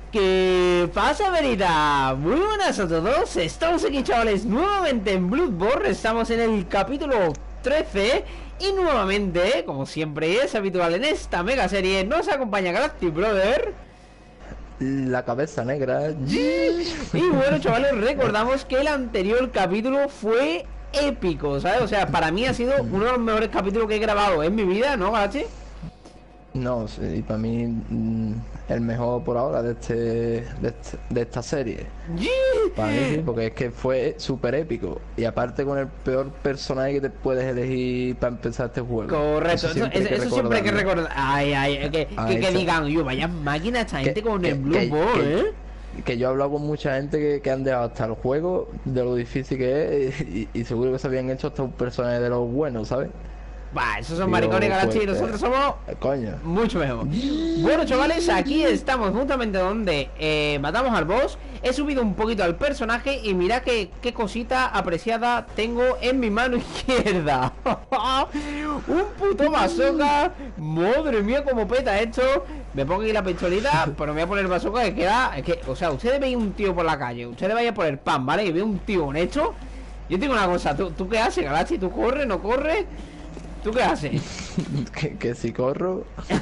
¿Qué pasa, Verita? Muy buenas a todos. Estamos aquí, chavales, nuevamente en Bloodborne. Estamos en el capítulo 13. Y nuevamente, como siempre es habitual en esta mega serie, nos acompaña Galactic Brother, la cabeza negra. Y bueno, chavales, recordamos que el anterior capítulo fue épico, ¿sabes? O sea, para mí ha sido uno de los mejores capítulos que he grabado en mi vida, ¿no, Galachi? No, sí, para mí el mejor por ahora de esta serie. Para mí sí, porque es que fue súper épico. Y aparte con el peor personaje que te puedes elegir para empezar este juego. Correcto, eso siempre hay que recordar. Que digan, yo, vaya máquina esta gente con el Bloodborne, ¿eh? Que yo he hablado con mucha gente que han dejado hasta el juego de lo difícil que es y seguro que se habían hecho hasta un personaje de los buenos, ¿sabes? Bah, esos son maricones, Galachi, y nosotros somos mucho mejor. Bueno, chavales, aquí estamos justamente donde matamos al boss. He subido un poquito al personaje y mirad qué cosita apreciada tengo en mi mano izquierda. Un puto bazooka. Madre mía, cómo peta esto. Me pongo aquí la pistolita, pero me voy a poner el bazooka que queda. Es que, o sea, ustedes veis un tío por la calle, ustedes vayan por el pan, ¿vale? Y ve un tío con esto. Yo tengo una cosa, ¿tú qué haces, Galachi? ¿Tú corres, no corres? ¿Tú qué haces? que si corro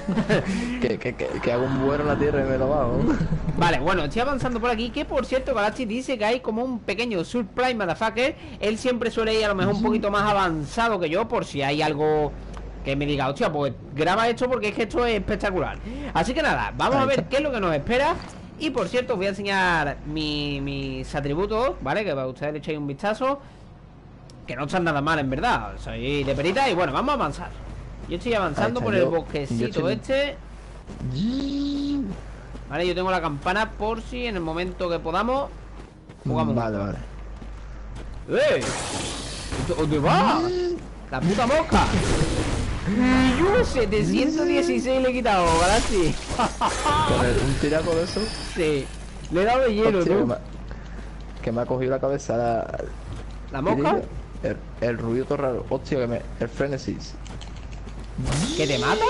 que hago un vuelo en la tierra y me lo bajo. Vale, bueno, estoy avanzando por aquí. Que por cierto, Galachi dice que hay como un pequeño surprise motherfucker. Él siempre suele ir a lo mejor un poquito más avanzado que yo, por si hay algo que me diga, hostia, pues graba esto porque es que esto es espectacular. Así que nada, vamos a ver qué es lo que nos espera. Y por cierto, os voy a enseñar mis atributos, ¿vale? Que para ustedes le echéis un vistazo, que no están nada mal, en verdad. Soy de perita y bueno, vamos a avanzar. Yo estoy avanzando por el bosquecito este. Vale, yo tengo la campana por si en el momento que podamos jugamos. Vale, vale. ¿Dónde va? La puta mosca. Y yo 716 le he quitado, Galaxy. ¿Con un tiraco de eso? Sí. Le he dado de hielo, ¿no? Que me ha cogido la cabeza ¿La mosca? El ruido todo raro. Hostia, el frenesis. ¿Que te mata?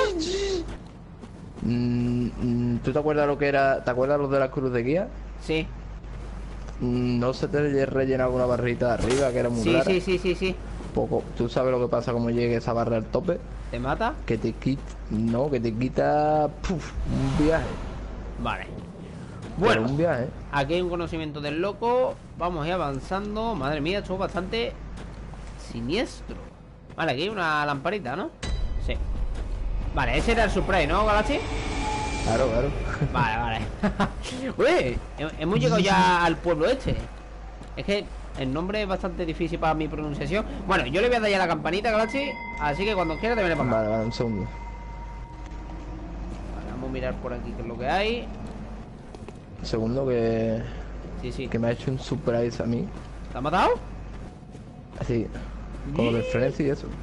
¿Tú te acuerdas lo que era? ¿Te acuerdas lo de la cruz de guía? Sí. ¿No se te rellena alguna barrita de arriba que era muy rara? Sí. Poco. ¿Tú sabes lo que pasa como llegue esa barra al tope? ¿Te mata? Que te quita... No, que te quita... un viaje. Vale. Bueno, un viaje. Aquí hay un conocimiento del loco. Vamos a ir avanzando. Madre mía, esto es bastante siniestro. Vale, aquí hay una lamparita, ¿no? Sí. Vale, ese era el surprise, ¿no, Galaxy? Claro. Vale. Uy, hemos llegado ya al pueblo este. Es que el nombre es bastante difícil para mi pronunciación. Bueno, yo le voy a dar ya la campanita, Galaxy. Así que cuando quiera te viene para acá. Vale, un segundo. Vale, vamos a mirar por aquí qué es lo que hay. Un segundo que... Sí. Que me ha hecho un surprise a mí. ¿Te ha matado? Así. Con lo del frenzy y eso.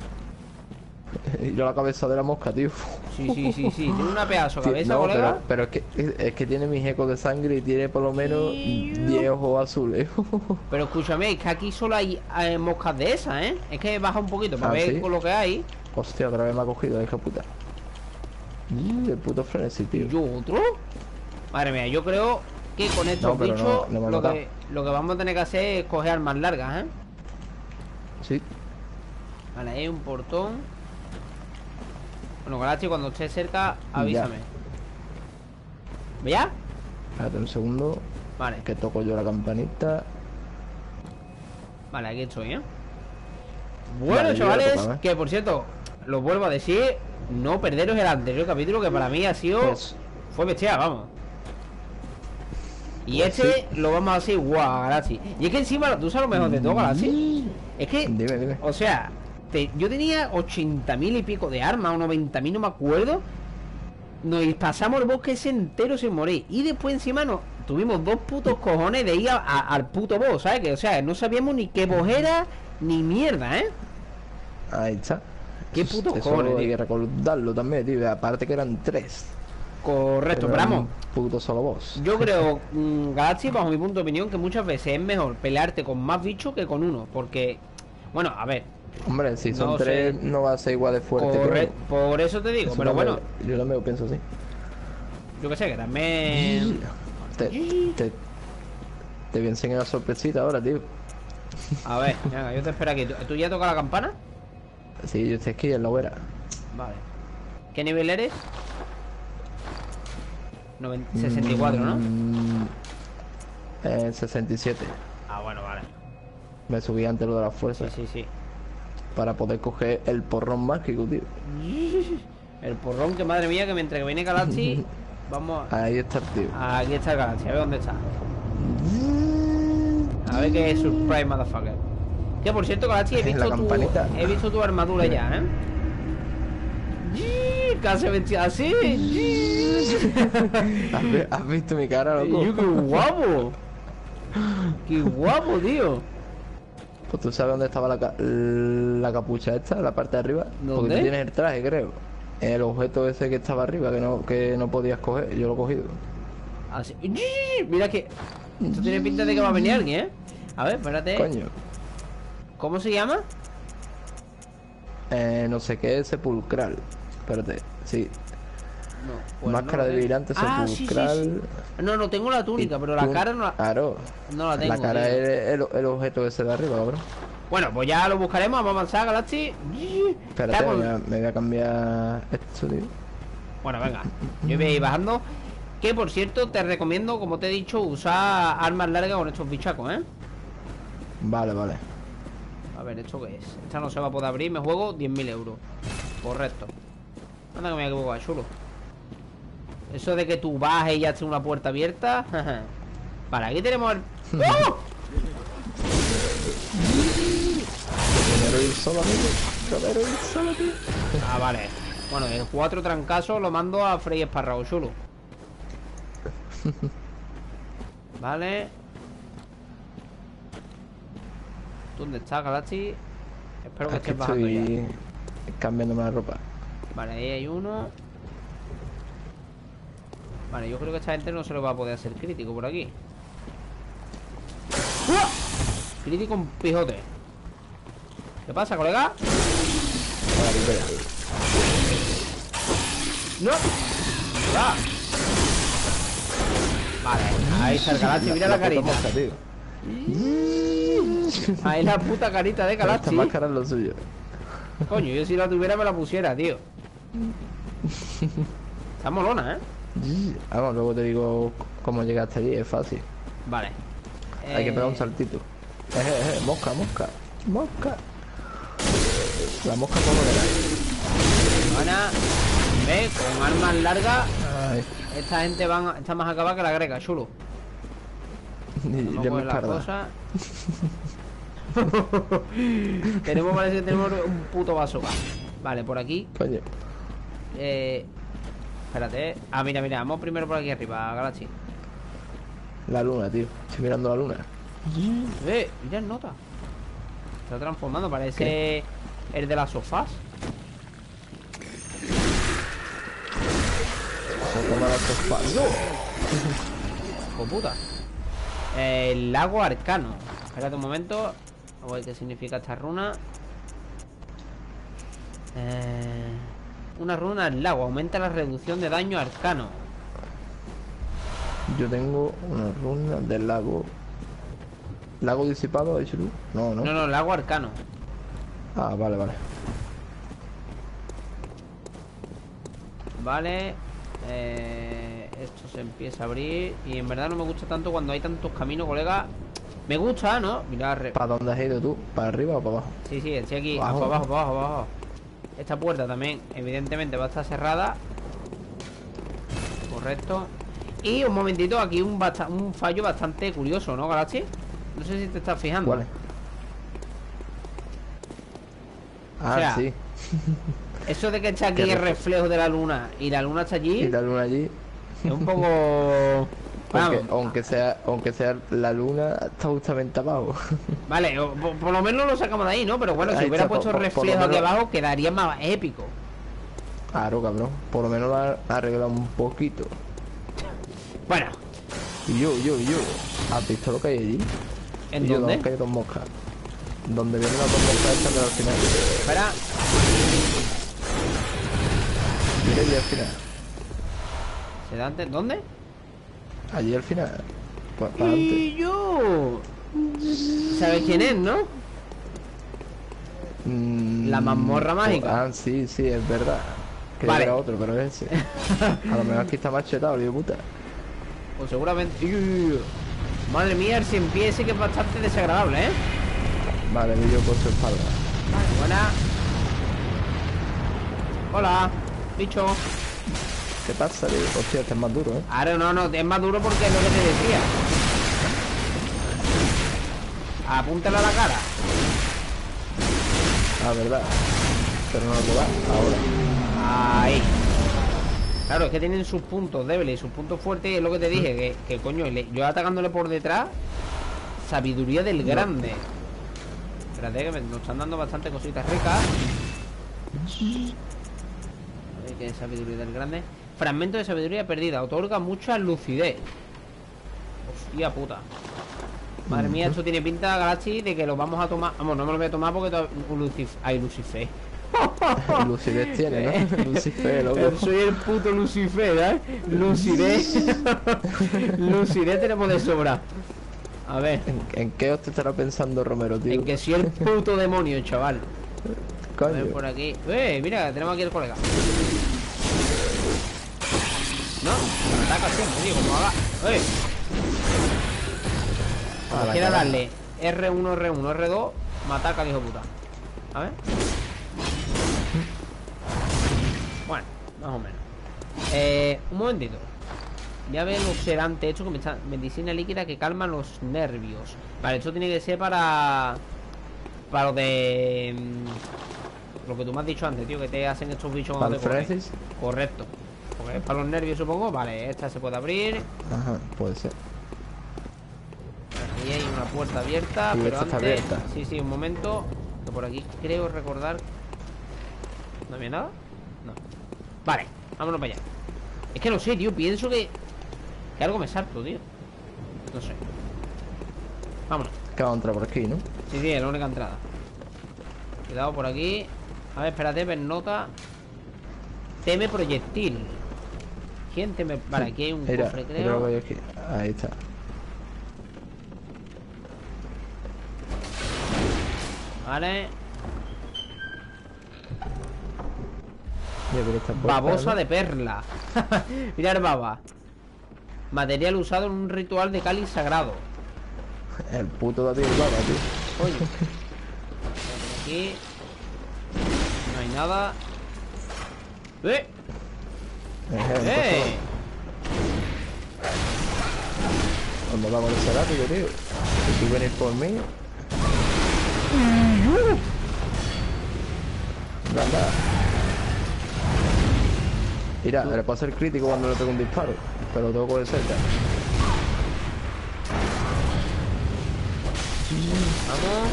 Y yo la cabeza de la mosca, tío. Sí. Tiene una pedazo cabeza, no, colega. pero es que tiene mis ecos de sangre y tiene por lo menos 10 ojos azules. Pero escúchame, es que aquí solo hay moscas de esas, ¿eh? Es que baja un poquito para ver ¿sí? con lo que hay. Hostia, otra vez me ha cogido, hija puta. El puto frenesí, tío. ¿Y yo otro? Madre mía, yo creo que con estos bichos no lo que vamos a tener que hacer es coger armas largas, ¿eh? Sí. Vale, hay un portón. Bueno, Galachi, cuando esté cerca, avísame. ¿Ya? Espérate un segundo. Vale. Que toco yo la campanita. Vale, aquí estoy, ¿eh? Bueno, vale, chavales, que por cierto, lo vuelvo a decir, no perderos el anterior capítulo, que para mí ha sido... Fue bestial, vamos. Y pues este lo vamos a hacer guau, Galaxy. Y es que encima, tú sabes lo mejor de todo, Galaxy. Es que, dime. O sea, yo tenía 80.000 y pico de armas, o 90.000, no me acuerdo. Nos pasamos el bosque ese entero sin morir. Y después encima tuvimos dos putos cojones de ir al puto boss, ¿sabes? Que, o sea, no sabíamos ni qué boss era, ni mierda, ¿eh? Ahí está. Qué putos cojones, hay que recordarlo también, tío. Aparte que eran 3. Correcto, pero vamos. Puto solo boss. Yo creo, Galaxy, bajo mi punto de opinión, que muchas veces es mejor pelearte con más bichos que con uno. Porque, bueno, a ver. Hombre, si son 3 no va a ser igual de fuerte. Por eso te digo, pero bueno. Yo también pienso así. Yo que sé, que también Te voy a enseñar una sorpresita ahora, tío. A ver, venga, yo te espero aquí. ¿Tú ya tocas la campana? Sí, yo estoy aquí en la hoguera. Vale. ¿Qué nivel eres? 64, ¿no? 67. Ah, bueno, vale. Me subí antes lo de las fuerzas. Sí, sí, sí. Para poder coger el porrón mágico, tío. El porrón, que madre mía, que mientras que viene Galaxy, vamos a... Ahí está el tío. Aquí está el Galaxy, a ver dónde está. A ver qué es Surprise, motherfucker. Que por cierto, Galaxy, he visto tu armadura ya, ¿eh? Casi vestida así. ¿Has visto mi cara, loco? ¡Qué guapo! ¡Qué guapo, tío! Pues tú sabes dónde estaba la capucha esta, la parte de arriba. ¿Dónde? Porque tú tienes el traje, creo. El objeto ese que estaba arriba, que no podías coger, yo lo he cogido. Así. Mira que... Esto tiene pinta de que va a venir alguien, ¿eh? A ver, espérate. Coño. ¿Cómo se llama? No sé qué, sepulcral. Espérate, sí. No, pues máscara de vigilante sepulcral. Sí. No, tengo la túnica, pero la cara no la... Claro. No la tengo. La cara es el objeto ese de arriba, cabrón. Bueno, pues ya lo buscaremos, vamos a avanzar, Galaxy. Espérate, me voy a cambiar esto, tío. Bueno, venga, yo voy a ir bajando. Que por cierto, te recomiendo, como te he dicho, usar armas largas con estos bichacos, ¿eh? Vale, vale. A ver, ¿esto qué es? Esta no se va a poder abrir, me juego 10.000 euros. Correcto. Anda que me he equivocado, chulo. Eso de que tú bajes y ya esté una puerta abierta. Vale, aquí tenemos el... ¡Oh! Ah, vale. Bueno, el 4 trancazo lo mando a Frey Esparrago, chulo. Vale. ¿Dónde está, Galaxy? Espero que estés bajando ya. Cambiándome la ropa. Vale, ahí hay uno. Vale, yo creo que esta gente no se lo va a poder hacer crítico por aquí. ¡Uah! Crítico un pijote. ¿Qué pasa, colega? ¡No! ¡Va! Vale, ahí está el Galaxy, mira la carita. Ahí la puta carita de Galaxy. Esta máscara es lo suyo. Coño, yo si la tuviera me la pusiera, tío. Está molona, ¿eh? Vamos, luego te digo cómo llegaste allí, es fácil. Vale. Hay que pegar un saltito. Mosca. La mosca como de la... Ahora, ve, con armas largas. Ay. Esta gente está más acabada que la greca, chulo. No las cosas. Parece que tenemos un puto vaso. Vale, por aquí. Coño. Espérate. Ah, mira, vamos primero por aquí arriba, Galaxy. La luna, tío. Estoy mirando la luna. Mira el nota. Se está transformando, parece el de las sofás. ¡Oh, puta! El lago arcano. Espérate un momento. A ver qué significa esta runa. Una runa del lago. Aumenta la reducción de daño arcano. Yo tengo una runa del lago. ¿Lago disipado, has dicho tú? No, lago arcano. Ah, vale. Vale. Esto se empieza a abrir. Y en verdad no me gusta tanto cuando hay tantos caminos, colega. Me gusta, ¿no? Mira, ¿para dónde has ido tú? ¿Para arriba o para abajo? Sí, estoy aquí. Para abajo. Esta puerta también, evidentemente, va a estar cerrada. Correcto. Y un momentito, aquí un fallo bastante curioso, ¿no, Galaxy? No sé si te estás fijando. ¿Cuál? Ah, o sea, sí. Eso de que está aquí el reflejo de la luna y la luna está allí. Y la luna allí. Es un poco... Aunque sea la luna está justamente abajo. Vale, por lo menos lo sacamos de ahí, ¿no? Pero bueno, si hubiera puesto el reflejo aquí abajo, quedaría más épico. Claro, cabrón. Por lo menos lo ha arreglado un poquito. Bueno. Y yo. ¿Has visto lo que hay allí? ¿En dónde? Que hay dos moscas. Donde vienen las dos moscas estas al final. Espera. Mira allí al final. ¿Se da antes? ¿Dónde? Allí al final. Y yo. ¿Sabes quién es, no? La mazmorra mágica. Ah, sí, sí, es verdad. Que vale. Era otro, pero es ese. A lo mejor aquí está más chetado, tío puta. Pues seguramente. Madre mía, el 100 pies ese que es bastante desagradable, ¿eh? Vale, yo por su espalda. Vale, buena. Hola, bicho. ¿Qué pasa, tío? Hostia, este es más duro, ¿eh? Ahora no, es más duro porque es lo que te decía. Apúntale a la cara. Ah, verdad. Pero no lo puedo dar ahora. Ahí. Claro, es que tienen sus puntos débiles y sus puntos fuertes. Y es lo que te dije, que coño, yo atacándole por detrás. Sabiduría del grande. Espérate, que nos están dando bastante cositas ricas. A ver qué es sabiduría del grande. Fragmento de sabiduría perdida. Otorga mucha lucidez. Hostia puta. Madre mía, esto tiene pinta, Galaxy, de que lo vamos a tomar. Vamos, no me lo voy a tomar porque hay Lucifer. Lucidez tiene, ¿no? Lucifer, loco. Soy el puto Lucifer, ¿eh? Lucidez. Lucidez tenemos de sobra. A ver. ¿En qué os te estará pensando Romero, tío? En que soy el puto demonio, chaval. Coño. A ver por aquí. Mira, tenemos aquí el colega. No, me ataca siempre, tío, como haga. Como quiera darle R1, R1, R2, me ataca el hijo puta. A ver. Bueno, más o menos. Un momentito. Voy a ver los sedantes. Esto que me está. Medicina líquida que calma los nervios. Vale, esto tiene que ser para lo de. Lo que tú me has dicho antes, tío. Que te hacen estos bichos cuando te corres. Correcto. Porque es para los nervios, supongo. Vale, esta se puede abrir. Ajá, puede ser. Ahí hay una puerta abierta, pero antes... Abierta. Sí, un momento. Que por aquí creo recordar... ¿No había nada? No. Vale, vámonos para allá. Es que no sé, tío, pienso que algo me salto, tío. No sé. Vámonos. Que va a entrar por aquí, ¿no? Sí, es la única entrada. Cuidado por aquí. A ver, espérate, ven nota. Teme proyectil. ¿Quién teme? Vale, aquí hay un cofre, creo. Aquí. Ahí está. Vale. Babosa de perla. Mirar baba. Material usado en un ritual de cáliz sagrado. El puto David baba, tío. Oye. Aquí no hay nada. ¿Dónde va con ese látigo, tío? Si tú vienes por mí. Anda. Mira, le puedo hacer crítico cuando le pego un disparo, pero lo tengo que coger cerca. Vamos.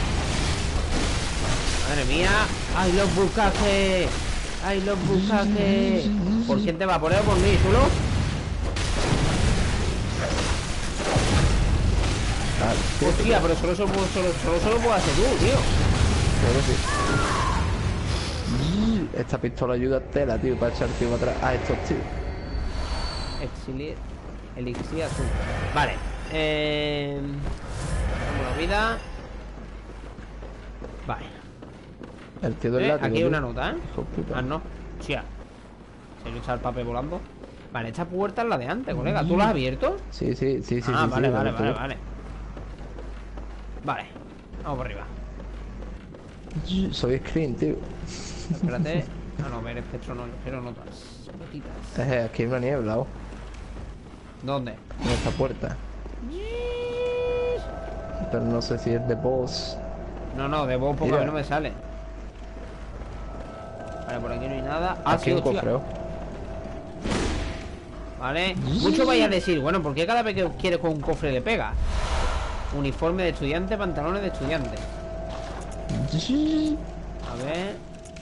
Madre mía. ¡Ay, los bucaques! ¡Ay, los bucaques! ¿Por quién te va? ¿Por él o por mí, chulo? Hostia, pero solo lo puedo hacer tú, tío. Creo que sí. Esta pistola ayuda a tela, tío, para echar tío atrás a estos tíos. Elixir azul. Vale. Damos la vida. Vale. El tío del látigo. Aquí hay una nota, ¿eh? Ah, no. Hostia. Se le echa el papel volando. Vale, esta puerta es la de antes, colega. ¿Tú la has abierto? Sí. Ah, vale. Vale, vamos por arriba. Soy screen, tío. Espérate. Ah, no, ver espectro no, pero notas. Notitas. Aquí hay una niebla, ¿o? ¿Dónde? En esta puerta. Pero no sé si es de boss. No, de boss porque a mí no me sale. Vale, por aquí no hay nada. Ah, aquí sí, un cofre. Vale. Mucho vaya a decir, bueno, ¿por qué cada vez que quieres con un cofre le pega? Uniforme de estudiante, pantalones de estudiante. A ver.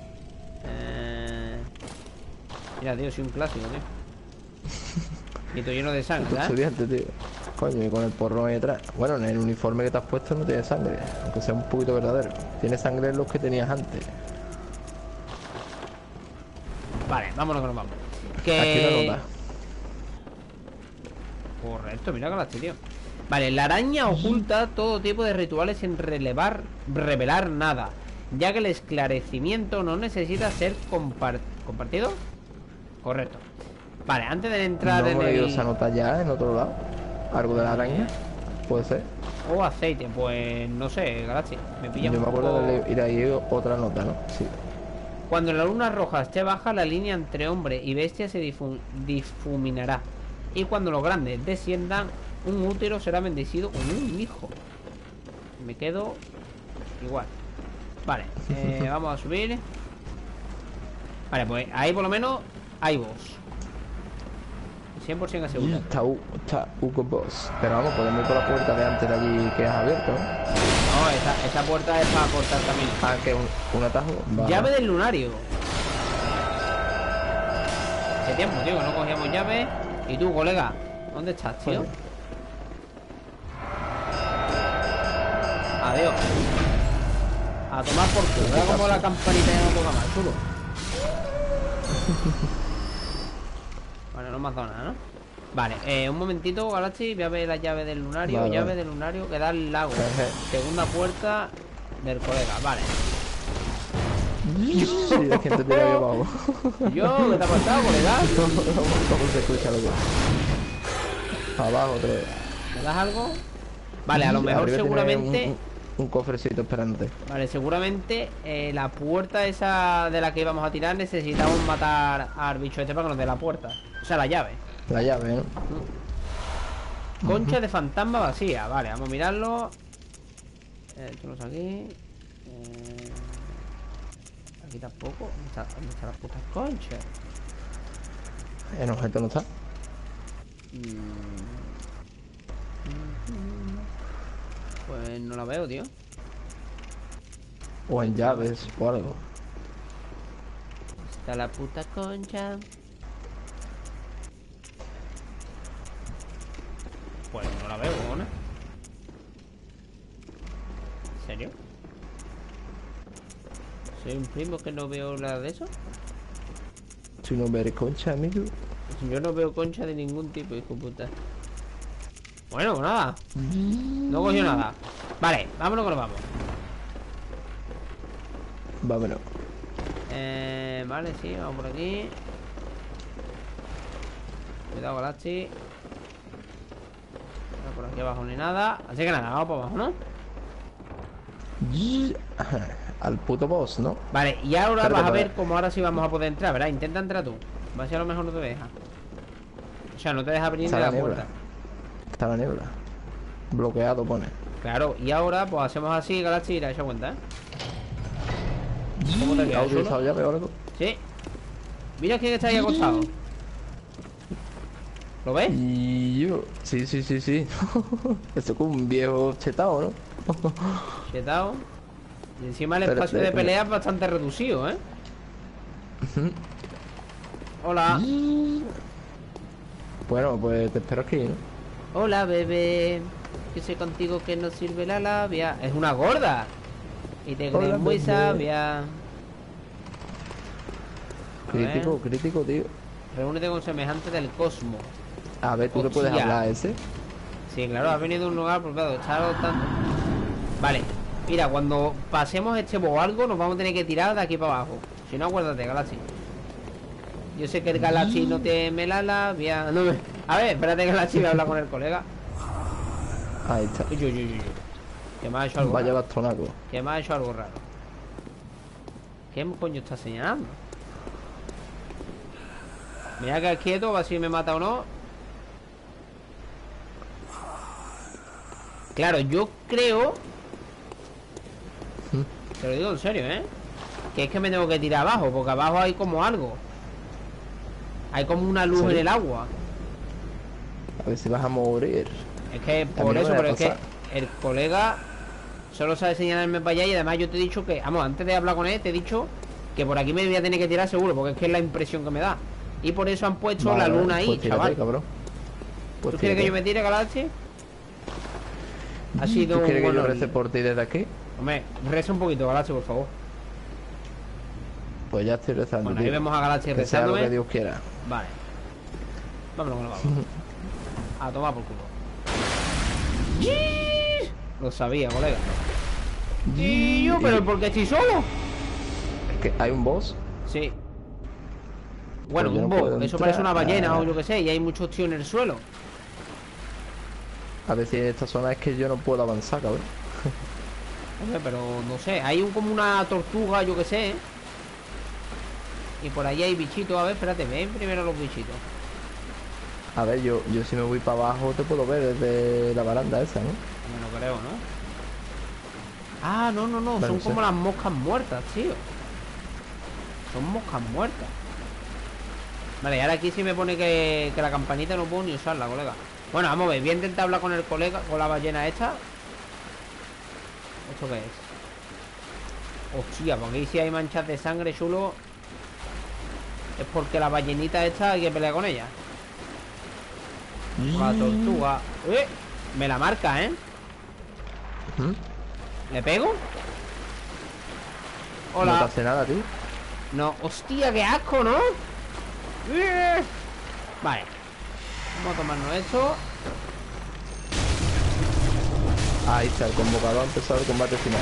Mira, tío, soy un clásico, tío. Y todo lleno de sangre, ¿eh? Estudiante, tío. Coño, y con el porrón ahí atrás. Bueno, en el uniforme que te has puesto no tiene sangre, aunque sea un poquito verdadero. Tiene sangre en los que tenías antes. Vale, vámonos que nos vamos. Aquí una nota. Correcto, mira Galaxy, tío. Vale, la araña oculta todo tipo de rituales sin revelar nada, ya que el esclarecimiento no necesita ser compartido. Correcto. Vale, antes de entrar en el... ¿Se anota ya en otro lado? ¿Algo de la araña? ¿Puede ser? O aceite, pues no sé, Galaxy. Me pilla Yo un me acuerdo poco... de ir ahí otra nota, ¿no? Sí. Cuando la luna roja esté baja, la línea entre hombre y bestia se difuminará. Y cuando los grandes desciendan, un útero será bendecido con un hijo. Me quedo igual. Vale, vamos a subir. Vale, pues ahí por lo menos hay boss. 100% asegurado. Está Hugo Boss. Pero vamos, podemos ir por la puerta de antes de allí que has abierto, ¿no? No, esa puerta es para cortar camino. Ah, que un atajo. Vale. Llave del lunario. Hace tiempo, tío, que no cogíamos llave. ¿Y tú, colega? ¿Dónde estás, tío? Oye. Adiós. A tomar por culo. Era como la campanita ya no toca más, chulo. Bueno, no me has dado nada, ¿no? Vale, un momentito, Galaxy. Voy a ver la llave del lunario. Vale, llave del lunario que da al lago. Segunda puerta del colega, vale. Sí, es que te tira yo abajo. Yo, ¿qué te ha pasado, colega? ¿Cómo se escucha lo que? Abajo, tres. ¿Me das algo? Vale, a lo mejor seguramente... Un cofrecito esperante. Vale, seguramente la puerta esa de la que íbamos a tirar necesitamos matar al bicho este para que nos dé la puerta. O sea, la llave. La llave, ¿no? Concha de fantasma vacía. Vale, vamos a mirarlo. Echamos aquí. Aquí tampoco. ¿Dónde están las putas conchas? El objeto no está. Pues no la veo, tío. O en llaves o algo. Está la puta concha. Pues no la veo, ¿no? ¿En serio? ¿Soy un primo que no veo nada de eso? ¿Tú no ves concha, amigo? Yo no veo concha de ningún tipo, hijo de puta. Bueno, pues nada. No cogió nada. Vale, vámonos que nos vamos. Vámonos. Vale, sí, vamos por aquí. Cuidado, Galaxy. No, por aquí abajo ni nada. Así que nada, vamos por abajo, ¿no? Al puto boss, ¿no? Vale, y ahora vas a ver cómo ahora sí vamos a poder entrar, ¿verdad? Intenta entrar tú. Va a ser a lo mejor no te deja. O sea, no te deja abrir ni la puerta. Está la niebla. Bloqueado pone. Claro, y ahora pues hacemos así, Galaxy, y esa cuenta, ¿eh? ¿Cómo te quedas? ¿Has utilizado llave o algo? Sí. Mira quién está ahí acostado. ¿Lo ves? Y yo. Sí. Esto es como un viejo chetao, ¿no? Chetao. Y encima el espacio de pelea es bastante reducido, ¿eh? Hola. Bueno, pues te espero aquí, ¿no? Hola, bebé. Que sé contigo que no sirve la labia. Es una gorda. Y te crees muy sabia. Crítico, tío. Reúnete con semejante del cosmos. A ver, ¿tú le puedes hablar a ese? Sí, claro, has venido de un lugar por claro, está tanto. Vale, mira, cuando pasemos este o algo, nos vamos a tener que tirar de aquí para abajo. Si no, acuérdate, Galaxy. Yo sé que el Galaxy no teme la labia. No me... A ver, espérate, Galaxy, voy a hablar con el colega. Ahí está. Que me ha hecho algo Vaya raro. bastonaco. Que me ha hecho algo raro. ¿Qué coño está señalando? Mira que quieto, a ver si me mata o no. Claro, yo creo... Te lo digo en serio, ¿eh? Que es que me tengo que tirar abajo, porque abajo hay como algo. Hay como una luz en el agua. A ver si vas a morir. Es que por eso, pero es que el colega solo sabe señalarme para allá. Y además yo te he dicho que, vamos, antes de hablar con él, te he dicho que por aquí me voy a tener que tirar seguro, porque es que es la impresión que me da. Y por eso han puesto la luna ahí, pues chaval. Cabrón. Pues ¿tú quieres que yo me tire, Galaxy? Ha sido ¿Tú quieres que yo rece por ti desde aquí? Hombre, reza un poquito, Galaxy, por favor. Pues ya estoy rezando. Bueno, ahí vemos a Galaxy rezándome. Que sea lo que Dios quiera. Vale. Vámonos, vamos. A tomar por culo. Lo sabía, colega. Y yo, pero ¿por qué estoy solo? Es que hay un boss. Sí. Bueno, Pues yo un no boss. puedo Eso entrar. parece una ballena o yo qué sé. Y hay muchos tíos en el suelo. A ver si en esta zona es que yo no puedo avanzar, cabrón. Hombre, pero no sé. Hay como una tortuga, yo qué sé. Y por ahí hay bichitos. A ver, espérate, ven primero los bichitos. A ver, yo si me voy para abajo te puedo ver desde la baranda esa, ¿no? Me lo creo, ¿no? Ah, no, no, no. Vale, Son sí. como las moscas muertas, tío. Son moscas muertas. Vale, y ahora aquí sí me pone que la campanita no puedo ni usarla, colega. Bueno, vamos a ver. Voy a intentar hablar con el colega, con la ballena esta. ¿Esto qué es? Hostia, porque aquí sí hay manchas de sangre, chulo. Es porque la ballenita esta hay que pelear con ella. La tortuga. Me la marca, ¿eh? ¿Le pego? Hola. No te hace nada, tío. No, hostia, qué asco, ¿no? Vale. Vamos a tomarnos esto. Ahí está, el convocador ha empezado el combate final.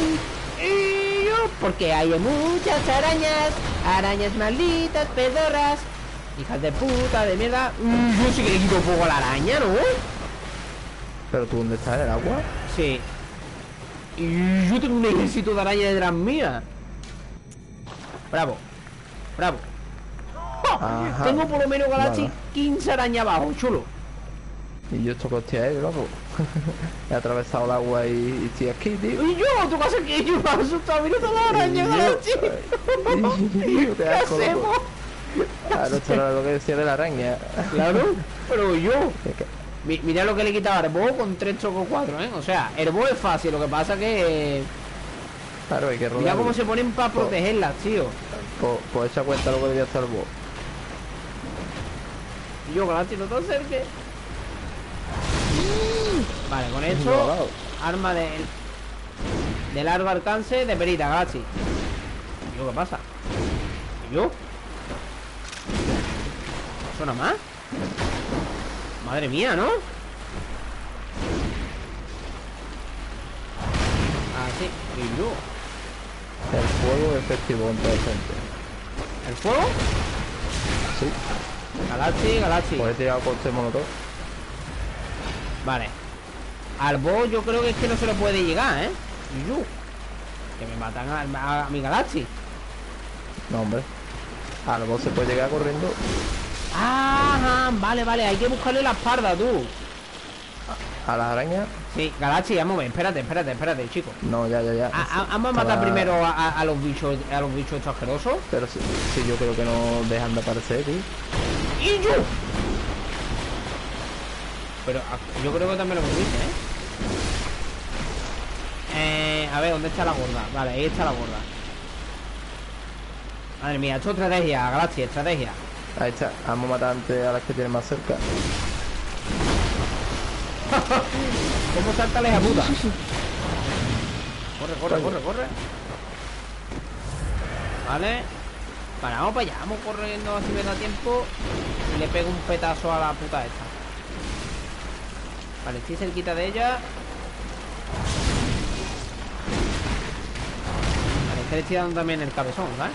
Porque hay muchas arañas. Arañas malditas, pedorras. Hijas de puta, de mierda. Yo sí que le quito fuego a la araña, ¿no? ¿Pero tú dónde estás? ¿En el agua? Sí. Y yo tengo un ejército de arañas detrás mía. Bravo. Bravo. Ajá. Tengo por lo menos, Galaxy, Vale. 15 arañas abajo, chulo. Y yo esto que hostia es, loco. He atravesado el agua y estoy aquí, tío. Y yo, ¿tú pasa que yo me he asustado? Mira toda la araña, Galaxy. ¿Qué ¿Qué asco, loco. hacemos? Claro, esto era lo que decía de la araña. Claro, pero yo. Es que- Mira lo que le he quitado a Herbo con 3 chocos 4, ¿eh? O sea, Herbo es fácil, lo que pasa que... Claro, hay que rodarlo. Mira cómo se ponen para protegerlas, tío. Pues echa cuenta lo que debía hacer el boss. Y yo, Galaxy, no te acerques. Vale, con No, esto, no. arma de largo alcance de perita, Galaxy. ¿Y yo qué pasa? ¿Y yo? ¿Eso nada más? Madre mía, ¿no? Así, y yo. El fuego es efectivo contra la gente. ¿El fuego? Sí. Galaxy, Galaxy. Pues he tirado coste molotov. Vale. Al boss yo creo que es que no se le puede llegar, ¿eh? Y yo. Que me matan a mi Galaxy. No, hombre. A lo boss se puede llegar corriendo. Ajá, vale, vale. Hay que buscarle la espalda, tú. A las arañas. Sí, Galaxy, vamos a ver. Espérate, chico. No, ya. Vamos a matar primero a los bichos estos asquerosos. Pero si yo creo que no dejan de aparecer, tío. ¡Y yo! Pero yo creo que también lo hemos visto, ¿eh? A ver, ¿dónde está la gorda? Vale, ahí está la gorda. Madre mía, esto es estrategia, Galaxy, estrategia. Ahí está. Vamos a matar antes a las que tienen más cerca. ¿Cómo salta la hija puta? Corre. Vale. Vale, vamos para allá. Vamos corriendo así me da tiempo. Y le pego un petazo a la puta esta. Vale, estoy cerquita de ella. Vale, es que le estoy dando también el cabezón, ¿sabes?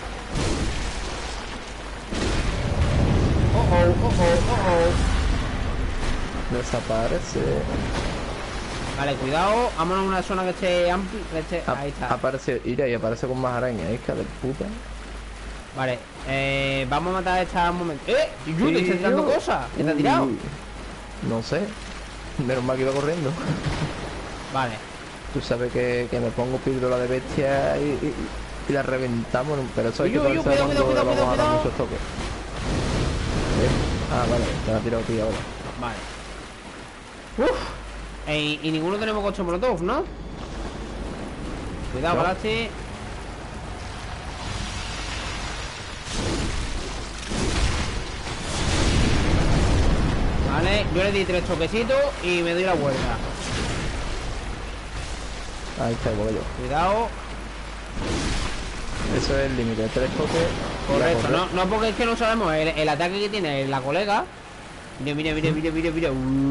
Oh. Desaparece. Vale, cuidado. Vámonos a una zona que esté amplia. Ahí está. Aparece, mira, y aparece con más arañas, hija de puta. Vale, vamos a matar a esta un momento. Y yo te estoy tirando cosas. ¿Qué te ha tirado? No sé. Menos mal que iba corriendo. Vale. Tú sabes que me pongo píldora de bestia y la reventamos. Pero eso hay que Cuidado, pensar cuando cuidado. vamos a dar muchos toques. Ah, vale, te la ha tirado aquí ahora. Vale. Uf. Y ninguno tenemos coche molotov, ¿no? Cuidado, No. Galaxy. Vale, yo le di 3 toquecitos y me doy la vuelta. Ahí está el bollo. Cuidado. Eso es el límite, 3 toques. y a Correcto, correr. no porque es que no sabemos el ataque que tiene la colega. Mira, mira, mira, mira, mira, mira.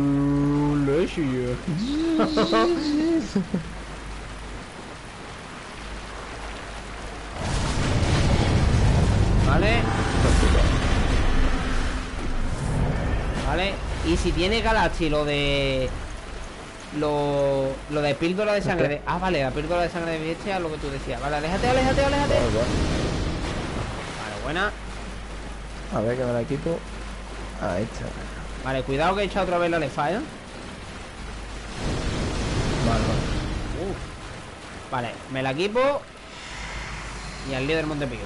Vale. Vale. Y si tiene Galaxy lo de... Lo de píldora de sangre de... Ah, vale, la píldora de sangre de bestia, lo que tú decías. Vale, aléjate, aléjate, aléjate. Vale, buena. A ver que me la quito. Ahí está. Vale, cuidado que he echado otra vez la lefa, ¿eh? Vale, vale, me la equipo. Y al líder Montepío.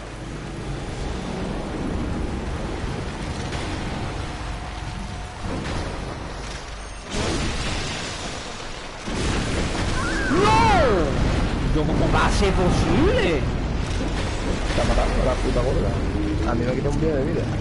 ¡No! ¿Cómo va a ser posible? Está matando la puta gorda. A mí me quita un día de vida.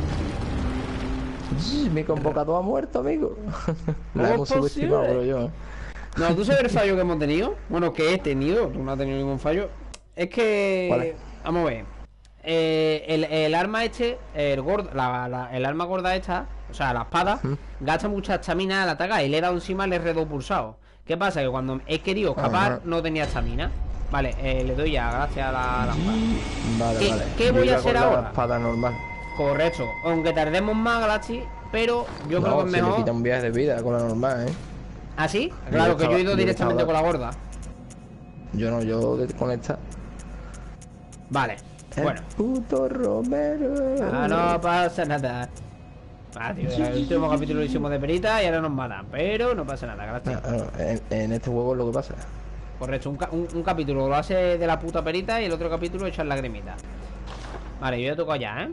Mi convocador ha muerto, amigo. La hemos subestimado, pero yo. No, ¿tú sabes el fallo que hemos tenido? Bueno, que he tenido. Tú no has tenido ningún fallo. Es que... Vale. Vamos a ver. El arma el arma gorda esta, o sea, la espada, gasta mucha estamina al atacar y le he dado encima el R2 pulsado. ¿Qué pasa? Que cuando he querido escapar no tenía estamina. Vale, le doy ya, gracias a la espada. Vale, ¿Qué voy a hacer ahora? La espada normal. Correcto, aunque tardemos más, Galaxy, pero yo creo que es mejor. Le quita un viaje de vida con la normal, ¿eh? ¿Ah, sí? Claro, que yo he ido directamente con la gorda. Yo no, con esta. Vale, bueno. Puto Romero. Ah, no pasa nada. Ah, tío, el último capítulo lo hicimos de perita y ahora nos matan. Pero no pasa nada, gracias. En este juego es lo que pasa. Correcto, un capítulo lo hace de la puta perita y el otro capítulo echar lagrimita. Vale, yo ya toco allá, ¿eh?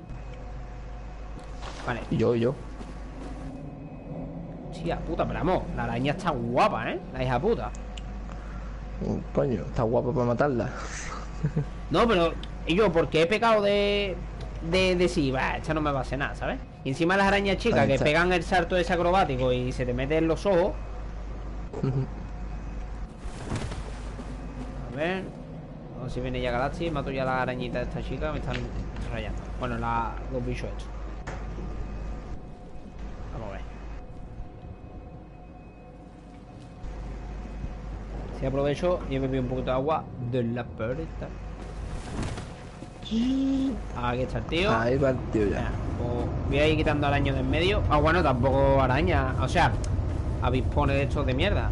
Vale. Yo. Tía puta, pero vamos, la araña está guapa, ¿eh? La hija puta. Coño, está guapa para matarla. No, pero yo, porque he pecado de sí, va, esta no me va a hacer nada, ¿sabes? Y encima las arañas chicas que pegan el salto ese acrobático y se te meten en los ojos. A ver. A ver si viene ya Galaxy. Mato ya la arañita de esta chica. Me están rayando. Bueno, los bichos estos. Vamos a ver. Si aprovecho y he bebido un poquito de agua de la puerta. Aquí está el tío. Ahí va el tío ya. Pues voy a ir quitando arañas de en medio. Ah, bueno, tampoco araña. O sea, avispones de estos de mierda.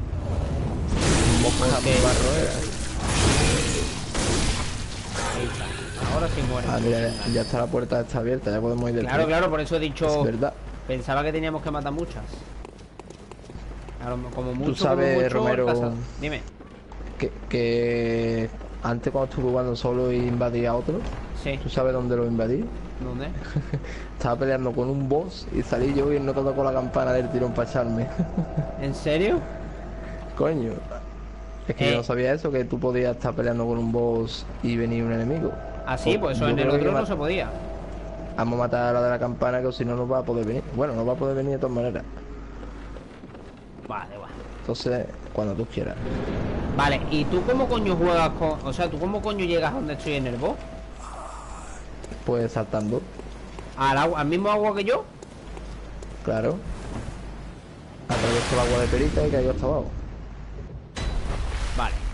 Ahí está. Ahora sí muere. Ah, mira, ya está la puerta está abierta, ya podemos ir del Claro, claro, por eso he dicho. Es verdad. Pensaba que teníamos que matar muchas. Claro, como mucho. Tú sabes, como mucho, Romero. Dime. Que antes cuando estuve jugando solo e invadía a otro. Sí. ¿Tú sabes dónde lo invadí? ¿Dónde? Estaba peleando con un boss y salí yo y no tocó la campana del tirón para echarme. ¿En serio? Coño. Es que yo no sabía eso, que tú podías estar peleando con un boss y venir un enemigo. Ah, sí, pues eso en el otro no se podía. Vamos a matar a la de la campana, que si no, no va a poder venir. Bueno, no va a poder venir de todas maneras. Vale. Entonces, cuando tú quieras. Vale, ¿y tú cómo coño juegas con...? O sea, ¿tú cómo coño llegas a donde estoy en el boss? Pues saltando. ¿Al mismo agua que yo? Claro. Atravieso el agua de perita y caigo hasta abajo. Vale.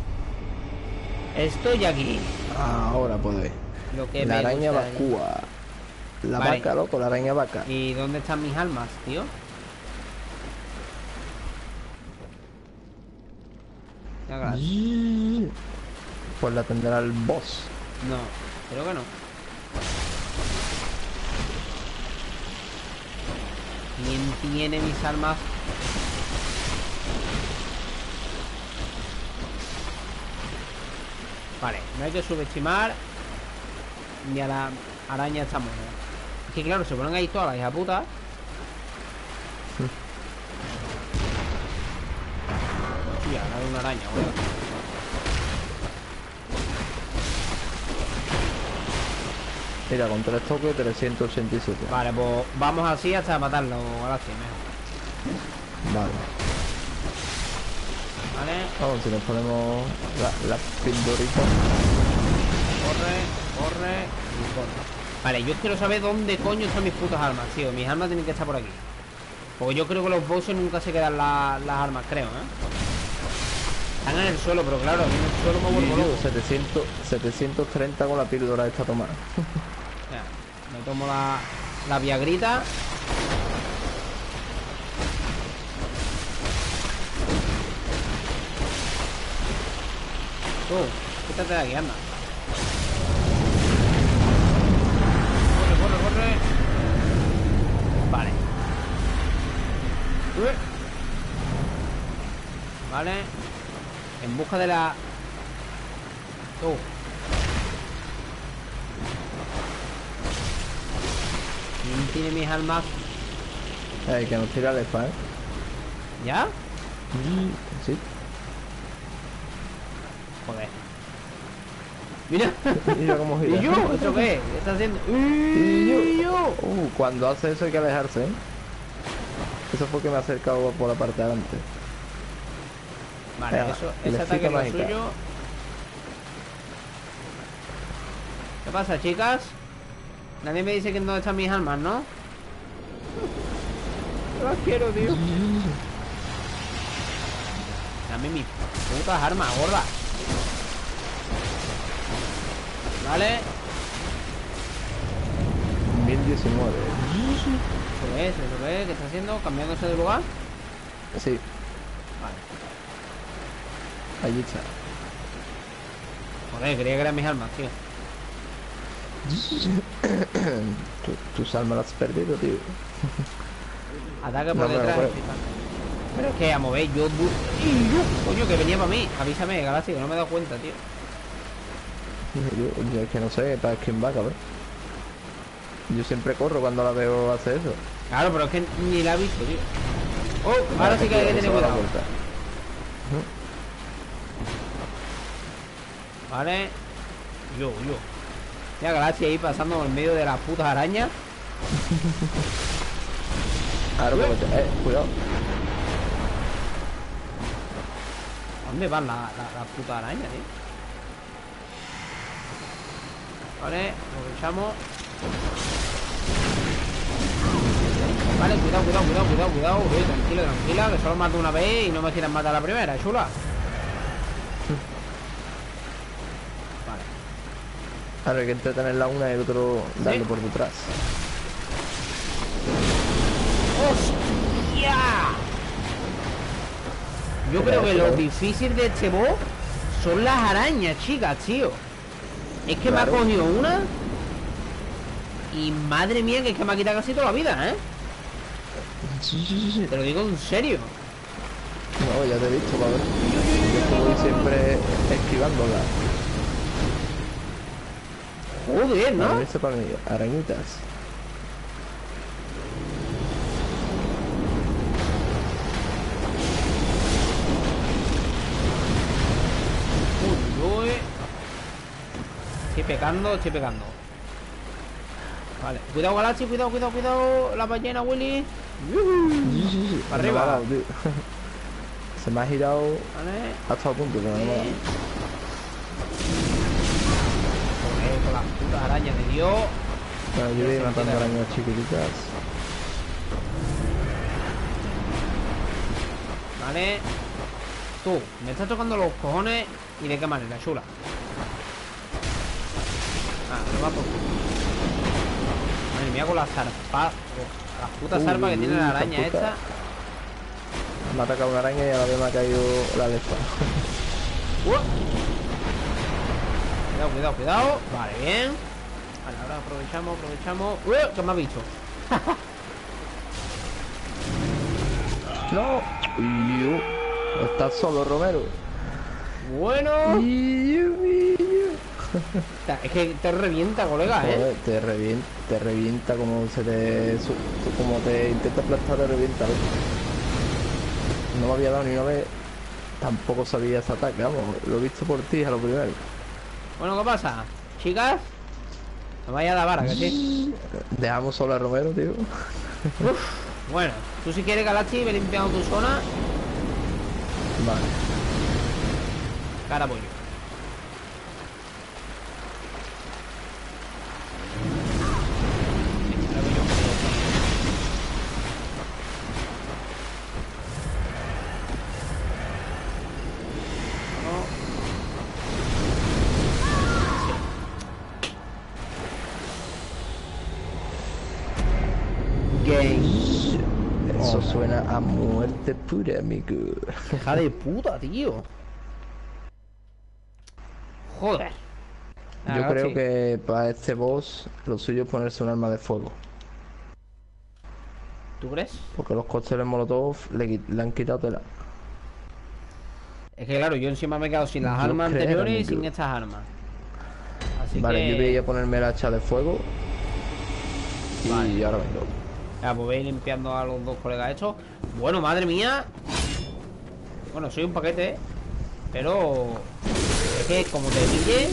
Estoy aquí. Ahora puedo ir. Lo que la me araña gusta vacúa. La vale. vaca, loco, la araña vaca. ¿Y dónde están mis almas, tío? Pues la tendrá el boss. No, creo que no. ¿Quién tiene mis almas? Vale, no hay que subestimar ni a la araña esta moneda. Es que claro, se ponen ahí todas las hijas putas. Hostia, ahora hay una araña, güey. Mira, con 3 toques 387. Vale, pues vamos así hasta matarlo, Galaxy, mejor. Vale. Vale. Vamos, si nos ponemos la pildorita. Corre y corre. Vale, yo quiero saber dónde coño están mis putas armas, tío. Mis armas tienen que estar por aquí. Porque yo creo que los bosses nunca se quedan las armas, creo, Están en el suelo, pero claro, en el suelo me vuelvo loco. 730 con la píldora esta tomada. Ya, me tomo la viagrita. Quítate de aquí, anda. Corre. Vale. Vale. En busca de la... ¿Quién tiene mis armas? Que nos tira el spa, ¿Ya? Sí. Joder. Mira. Mira cómo gira. ¿Y yo? ¿Eso qué? ¿Qué está haciendo? ¿Y yo? Cuando hace eso hay que alejarse, Eso fue que me ha acercado por la parte de adelante. Vale, ese ataque es lo suyo. ¿Qué pasa, chicas? Nadie me dice que no están mis armas, ¿no? Yo las quiero, tío. Dame mis putas armas, gorda. Vale. 1019. ¿Eso es? ¿Qué está haciendo? ¿Cambiándose de lugar? Sí. Vale. Allí está. Joder, creía que eran mis armas, tío. Tus armas las has perdido, tío. Ataque por detrás. Pero es que a mover, yo... Coño, que venía para mí. Avísame, Galaxy, que no me he dado cuenta, tío. Yo es que no sé para quién va, cabrón. Yo siempre corro cuando la veo hacer eso. Claro, pero es que ni la he visto, tío. Oh, ahora sí que hay que tener cuidado. Vale. Yo. Mira, Galaxy ahí pasando en medio de las putas arañas. Ahora cuidado. ¿Dónde van las putas arañas, tío? Vale, aprovechamos. Vale, cuidado. Tranquila, que solo mato una vez y no me quieran matar a la primera, chula. Vale. Ahora hay que entretener la una y el otro darle por detrás. ¡Hostia! Yo creo que lo difícil de este boss son las arañas, chicas, tío. Es que me ha cogido una. Y madre mía, que es que me ha quitado casi toda la vida, Sí. Te lo digo en serio. No, ya te he visto, cabrón. Yo voy siempre esquivándola. Joder, ¿no? Esto para mí, arañitas. Uy. Estoy pecando. Vale, cuidado, Galaxy, cuidado. La ballena, Willy. Para arriba. Dado, se me ha girado. Vale. Hasta el punto, pero no me ha dado. Joder, con las putas arañas de Dios. Bueno, yo voy matando arañas chiquititas. Vale. Tú, me estás tocando los cojones. ¿Y de qué manera, chula? Lo va por... Madre mía, con las zarpas. Las putas zarpas que tiene la araña esta. Me ha atacado una araña y a la vez me ha caído la lefa. Cuidado. Vale, bien. Vale, ahora aprovechamos. ¿Qué me ha visto? No. Estás solo, Romero. Bueno. Es que te revienta, colega, Joder, te revienta como como te intenta aplastar, te revienta. No me había dado ni una vez. Tampoco sabía ese ataque, vamos. Lo he visto por ti a lo primero. Bueno, ¿qué pasa? Chicas, no vaya a la vara, que sí. Dejamos solo a Romero, tío. Bueno, tú si quieres, Galaxy, ve limpiando tu zona. Vale. Cara pollo. game. Eso suena a muerte pura, amigo. Hija de puta, tío. Joder. Yo creo que para este boss lo suyo es ponerse un arma de fuego. ¿Tú crees? Porque los cócteles molotov le han quitado tela. Es que claro, yo encima me he quedado sin las armas anteriores y sin estas armas. Así vale, yo voy a ponerme el hacha de fuego. Y ahora vengo. Ya, pues voy a ir limpiando a los dos colegas estos. Bueno, madre mía. Bueno, soy un paquete, pero es que como te pille.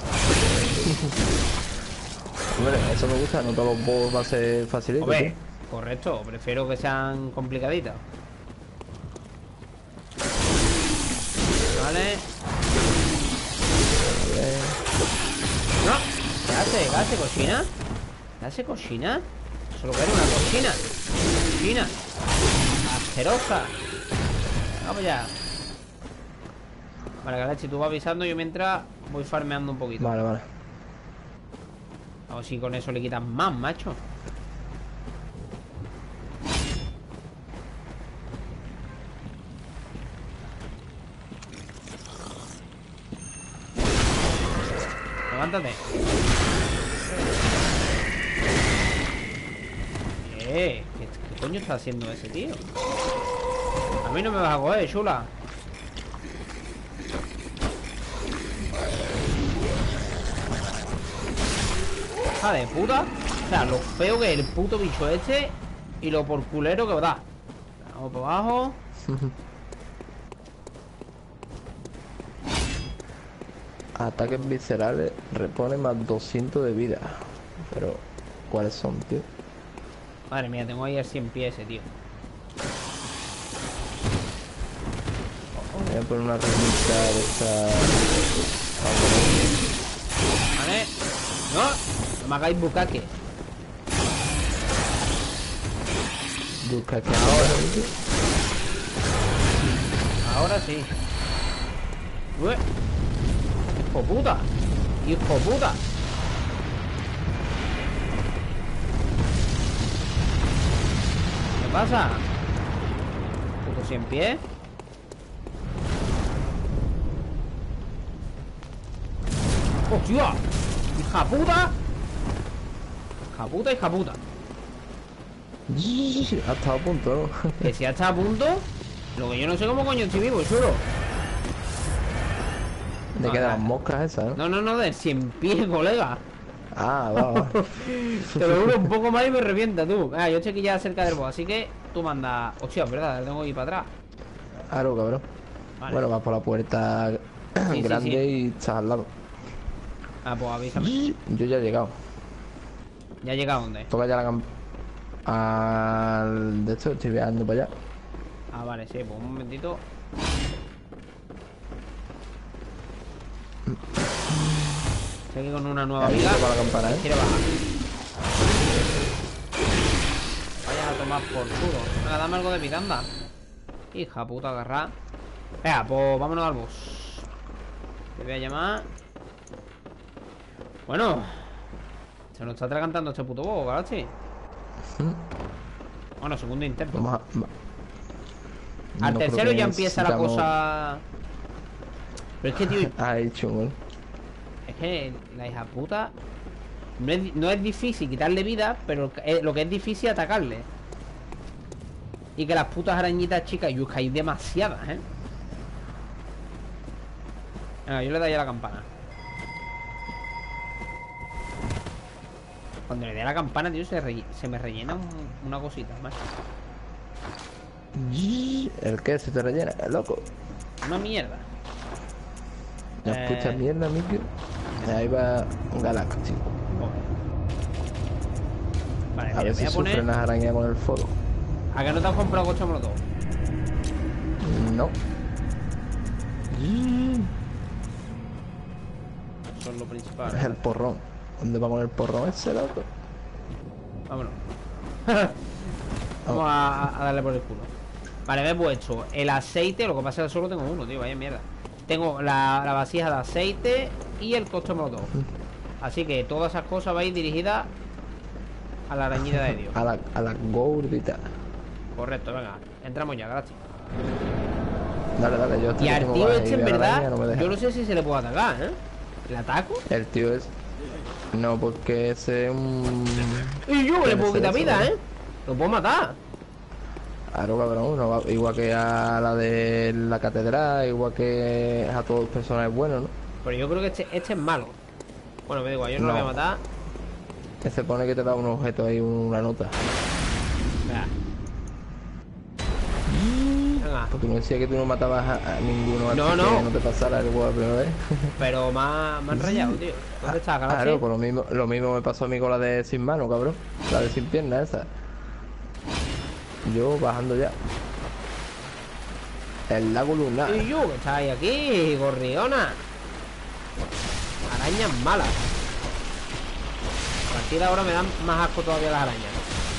Hombre, eso me gusta, no todos los boss va a ser facilito. Hombre, correcto, prefiero que sean complicaditas. Vale. No, ¿qué hace cochina? ¿Qué hace cochina? Solo que era una cochina. Cochina asquerosa. Vamos ya. Vale, Galachi, tú vas avisando. Yo mientras voy farmeando un poquito. Vale, vale. A ver si con eso le quitan más, macho. Levántate. ¿Qué coño está haciendo ese tío? A mí no me vas a coger, chula. Hija de puta. O sea, lo feo que es el puto bicho este y lo por culero que da. Vamos por abajo. Ataques viscerales repone más 200 de vida. Pero, ¿cuáles son, tío? Madre mía, tengo ahí el 100 pies ese, tío. Voy a poner una remita de esta... Vale. No me hagáis bucaque. Bucaque Ahora sí. Ué. Hijo puta. Hijo puta. ¿Qué pasa? Puto 100 pies. ¡Hostia! ¡Hija puta! ¡Hija puta, hija puta! Ha estado a punto, ¿no? Que si ha estado a punto. Lo que yo no sé cómo coño estoy vivo, chulo. ¿De qué de las moscas esas, no? No, del 100 pies, colega. Ah, va. Te lo juro, un poco más y me revienta, tú. Yo estoy aquí ya cerca del boss, así que tú manda. Hostia, es verdad, tengo que ir para atrás. Claro, cabrón. Vale. Bueno, vas por la puerta grande y estás al lado. Pues avísame. Yo ya he llegado. ¿Ya he llegado a dónde? Toca ya la al de esto, estoy viajando para allá. Vale, sí, pues un momentito. Estoy aquí con una nueva amiga. Para la campana, Quiero bajar. Vaya a tomar por culo. Venga, dame algo de pitanda. Hija puta, agarrá. Venga, pues vámonos al boss. Te voy a llamar. Bueno, se nos está atragantando este puto bobo, Galaxy. Bueno, segundo intento. Al tercero ya empieza la cosa. Pero es que, tío. Chungo. Es que la hija puta. No es difícil quitarle vida, pero lo que es difícil es atacarle. Y que las putas arañitas chicas, yo es que hay demasiadas, Venga, yo le doy a la campana. Cuando le dé a la campana, tío, se me rellena una cosita más. ¿El qué? ¿Se te rellena? ¿Loco? Una mierda. ¿No escuchas mierda, amigo? Ahí va un Galactic. Vale, a ver si sufren las arañas con el fuego. ¿A que no te has comprado coche molotov? No. Eso es lo principal. Es el porrón. ¿Dónde va con el porrón ese, loco? Vámonos. Vamos a darle por el culo. Vale, me he puesto el aceite. Lo que pasa es que solo tengo uno, tío. Vaya mierda. Tengo la vasija de aceite y el coche molotov. Así que todas esas cosas van a ir dirigidas a la arañita de Dios. A la gordita. Correcto, venga. Entramos ya, gracias. Dale, yo y al tío este, en verdad, yo no sé si se le puede atacar, ¿eh? ¿Le ataco? El tío es... No, porque ese es un... Y yo le puedo quitar vida, ¿eh? Lo puedo matar. Claro, cabrón, no, igual que a la de la catedral, igual que a todos los personajes buenos, ¿no? Pero yo creo que este es malo. Bueno, me da igual, yo no lo voy a matar. Se pone que te da un objeto ahí, una nota. Venga. Porque tú no decías que tú no matabas a ninguno. No, no. Que no te pasara el juego la primera vez. Pero me han rayado, tío. ¿Dónde está, Galaxy? Claro, pues lo mismo me pasó a mí con la de sin mano, cabrón. La de sin pierna esa. Yo bajando ya. El lago lunar. Y yo, que estáis aquí, gorriona. Arañas malas. A partir de ahora me dan más asco todavía las arañas.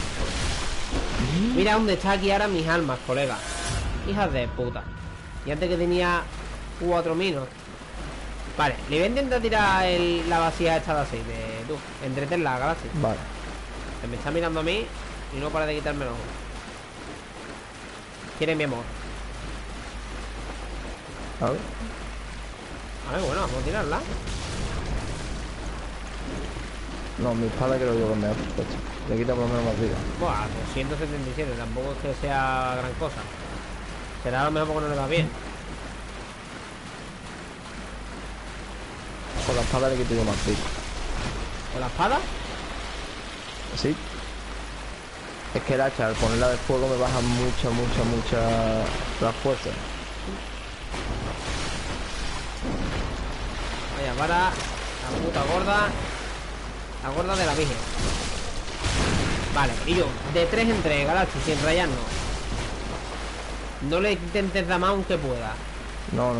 Mira dónde está aquí ahora mis almas, colega. Hijas de puta. Y antes que tenía 4 minos. Vale, le voy a intentar tirar la vacía esta de aceite. Tú, entretenla, Galaxy. Vale. Se me está mirando a mí y no para de quitarme el ojo. Quiere mi amor. A ver. A ver, bueno, vamos a tirarla. No, mi espada creo yo que me ha puesto. Le quita por lo menos más vida. Buah, 277, tampoco es que sea gran cosa. Será a lo mejor porque no le va bien. Con la espada le quito yo más vida. ¿Con la espada? Sí. Es que el hacha, al ponerla de fuego me baja mucha la fuerza. Vaya, para la puta gorda. La gorda de la virgen. Vale, y yo, de 3 en 3, Galaxy, sin rayarnos. No le intentes dar más aunque pueda. No.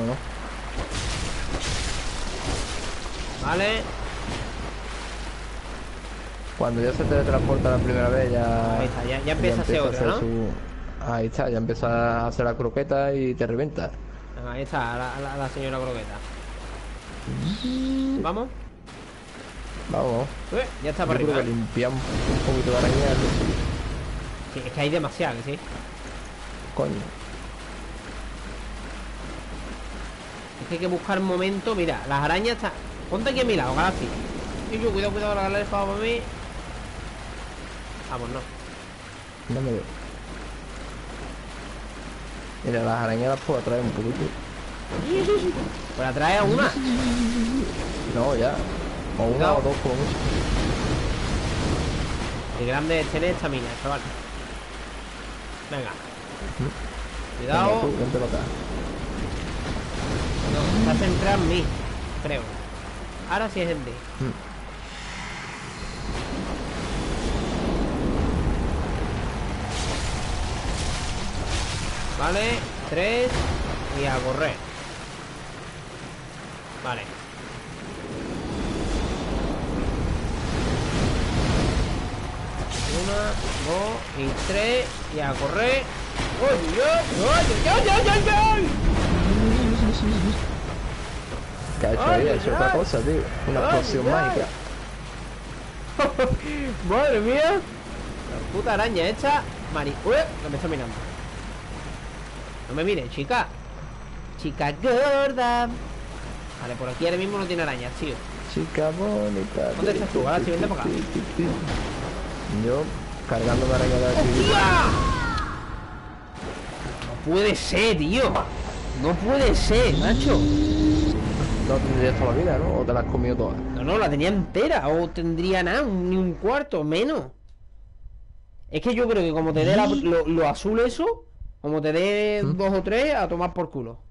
Vale. Cuando ya se teletransporta la primera vez ya... Ahí está, ya empieza a ser otro, ¿no? Ahí está, ya empieza a hacer la croqueta y te revienta. Ahí está, la señora croqueta. ¿Vamos? Vamos. Ya está Yo para arriba. creo que limpiamos un poquito de araña. Sí, es que hay demasiado, ¿sí? Coño. Es que hay que buscar un momento. Mira, las arañas están... Ponte aquí a mi lado, Galaxy. Y yo, cuidado, regalar el favor para mí. Vamos, no. No me veo. Mira, las arañas las puedo atraer un poquito. Pues atrae a una. No, ya. O una Cuidado. o dos como mucho. El grande tiene estamina, chaval. Venga. Cuidado. Venga, tú, vente para acá. No, está centrado en mí, creo. Ahora sí es en ti. Vale, 3 y a correr. Vale. Una, 2 y 3 y a correr. ¡Uy, ¿Qué ha hecho ahí? Ha hecho otra cosa, tío. Una explosión mágica. Madre mía. La puta araña hecha. Uy, no me está mirando. No me mire, chica. Chica gorda. Vale, por aquí ahora mismo no tiene arañas, tío. Chica bonita. ¿Dónde estás tú? Ahora sí, vente para acá. Yo cargando la araña de aquí. No puede ser, tío. No puede ser, macho. No tendrías toda la vida, ¿no? ¿O te la has comido todas? No, la tenía entera. O tendría nada, ni un cuarto, menos. Es que yo creo que como te dé lo azul eso, como te dé 2 o 3, a tomar por culo.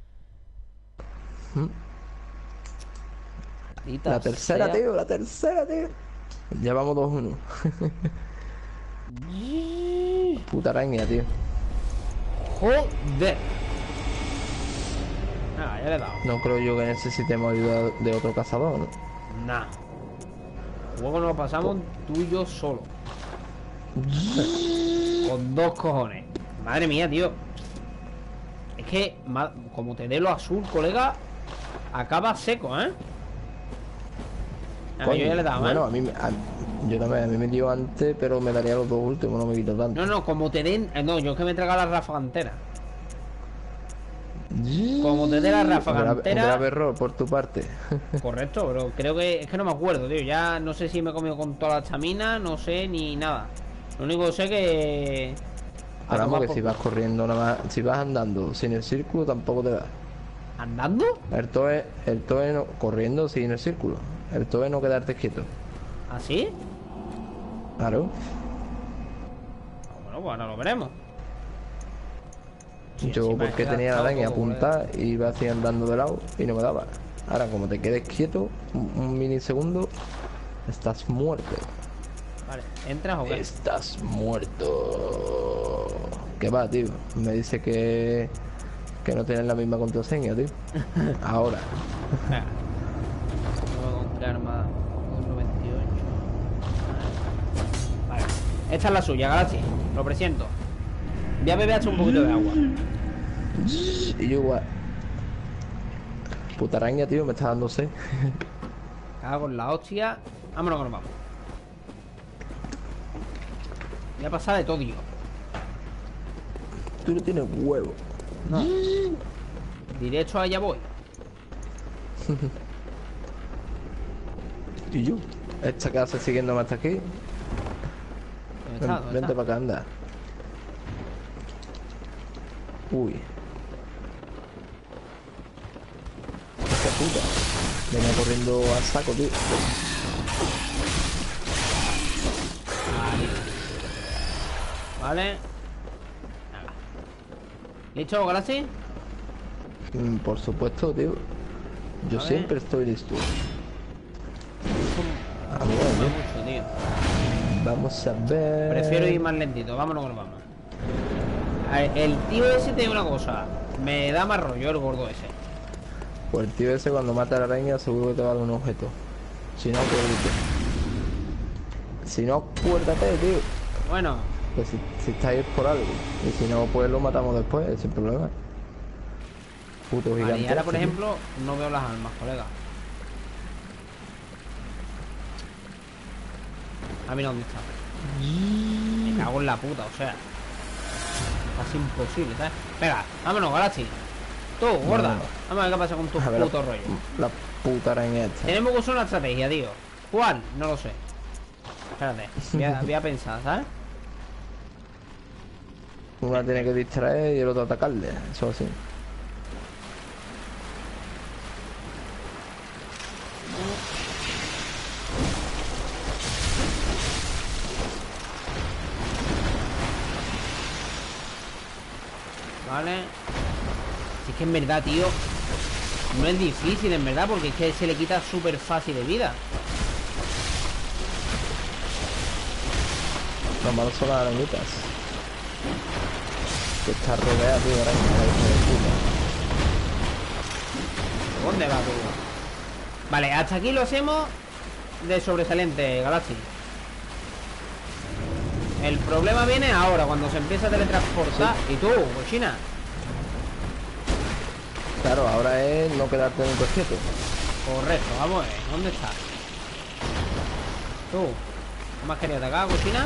La tercera, tío, la tercera, tío. Llevamos 2-1. Puta araña, tío. Joder. Ah, ya le he dado. No creo yo que necesitemos ayuda de otro cazador, ¿no? Nah. Luego nos lo pasamos tú y yo solo. Con 2 cojones. Madre mía, tío. Es que como te dé lo azul, colega, acaba seco, ¿eh? Coño, yo ya le he dado, bueno, yo también, a mí me dio antes, pero me daría los dos últimos, no me quito tanto. No, como te den... No, yo es que me he tragado la ráfaga entera. Como te dé la ráfaga entera... Un grave error por tu parte. Correcto, pero creo que... Es que no me acuerdo, tío. Ya no sé si me he comido con toda la estamina, no sé ni nada. Lo único que sé que... Ahora que si vas corriendo nada más... Si vas andando sin el círculo, tampoco te da. ¿Andando? El toe no, corriendo sin el círculo. El toe no quedarte quieto. ¿Así? Claro. Bueno, pues ahora lo veremos. Sí, Yo porque tenía la araña apuntada y iba así andando de lado y no me daba. Ahora como te quedes quieto un milisegundo, estás muerto. Vale, ¿entras o qué? Estás muerto. ¿Qué va, tío? Me dice que no tienen la misma contraseña, tío. Ahora. No voy a comprar más. 1.28. Vale. Esta es la suya, Galaxy. Lo presiento. Voy a beber hasta un poquito de agua. Y yo igual. Puta araña, tío, me está dando sed. Cago en la hostia. Vámonos que nos vamos. Voy a pasar de todo, tío. Tú no tienes huevo. No. Derecho allá voy. Y yo. Esta casa siguiéndome hasta aquí. Vente para acá, anda. Uy. Qué puta. Venía corriendo a saco, tío. Vale. ¿Listo, Galaxy? Por supuesto, tío. Yo siempre estoy listo. Mucho, tío. Vamos a ver. Prefiero ir más lentito, vámonos que nos vamos. A ver, el tío ese tiene una cosa. Me da más rollo el gordo ese. Pues el tío ese cuando mata a la araña seguro que te va a dar un objeto. Si no, acuérdate. Si no, acuérdate, tío. Bueno. Pues si estáis por algo. Y si no, pues lo matamos después, sin problema. Puto gigante. Vale, y ahora, por ejemplo, no veo las almas, colega. A mí dónde está. Me cago en la puta, o sea. Casi imposible, ¿sabes? Venga, vámonos, Galaxy. Tú, gorda. Vamos a ver qué pasa con tu puto rollo. La puta araña esta. Tenemos que usar una estrategia, tío. ¿Cuál? No lo sé. Espérate, voy a pensar, ¿sabes? Una tiene que distraer y el otro atacarle. Eso así. Vale. Si es que en verdad, tío, no es difícil, en verdad, porque es que se le quita súper fácil de vida. Lo malo son las arañitas. Que está rodeada, tío, araña. ¿Dónde va, tío? Vale, hasta aquí lo hacemos de sobresaliente, Galaxy. El problema viene ahora, cuando se empieza a teletransportar. Sí. Y tú, cochina. Claro, ahora es no quedarte en un quieto. Correcto, vamos a ver. ¿Dónde estás? Tú. ¿No me has querido atacar, cochina?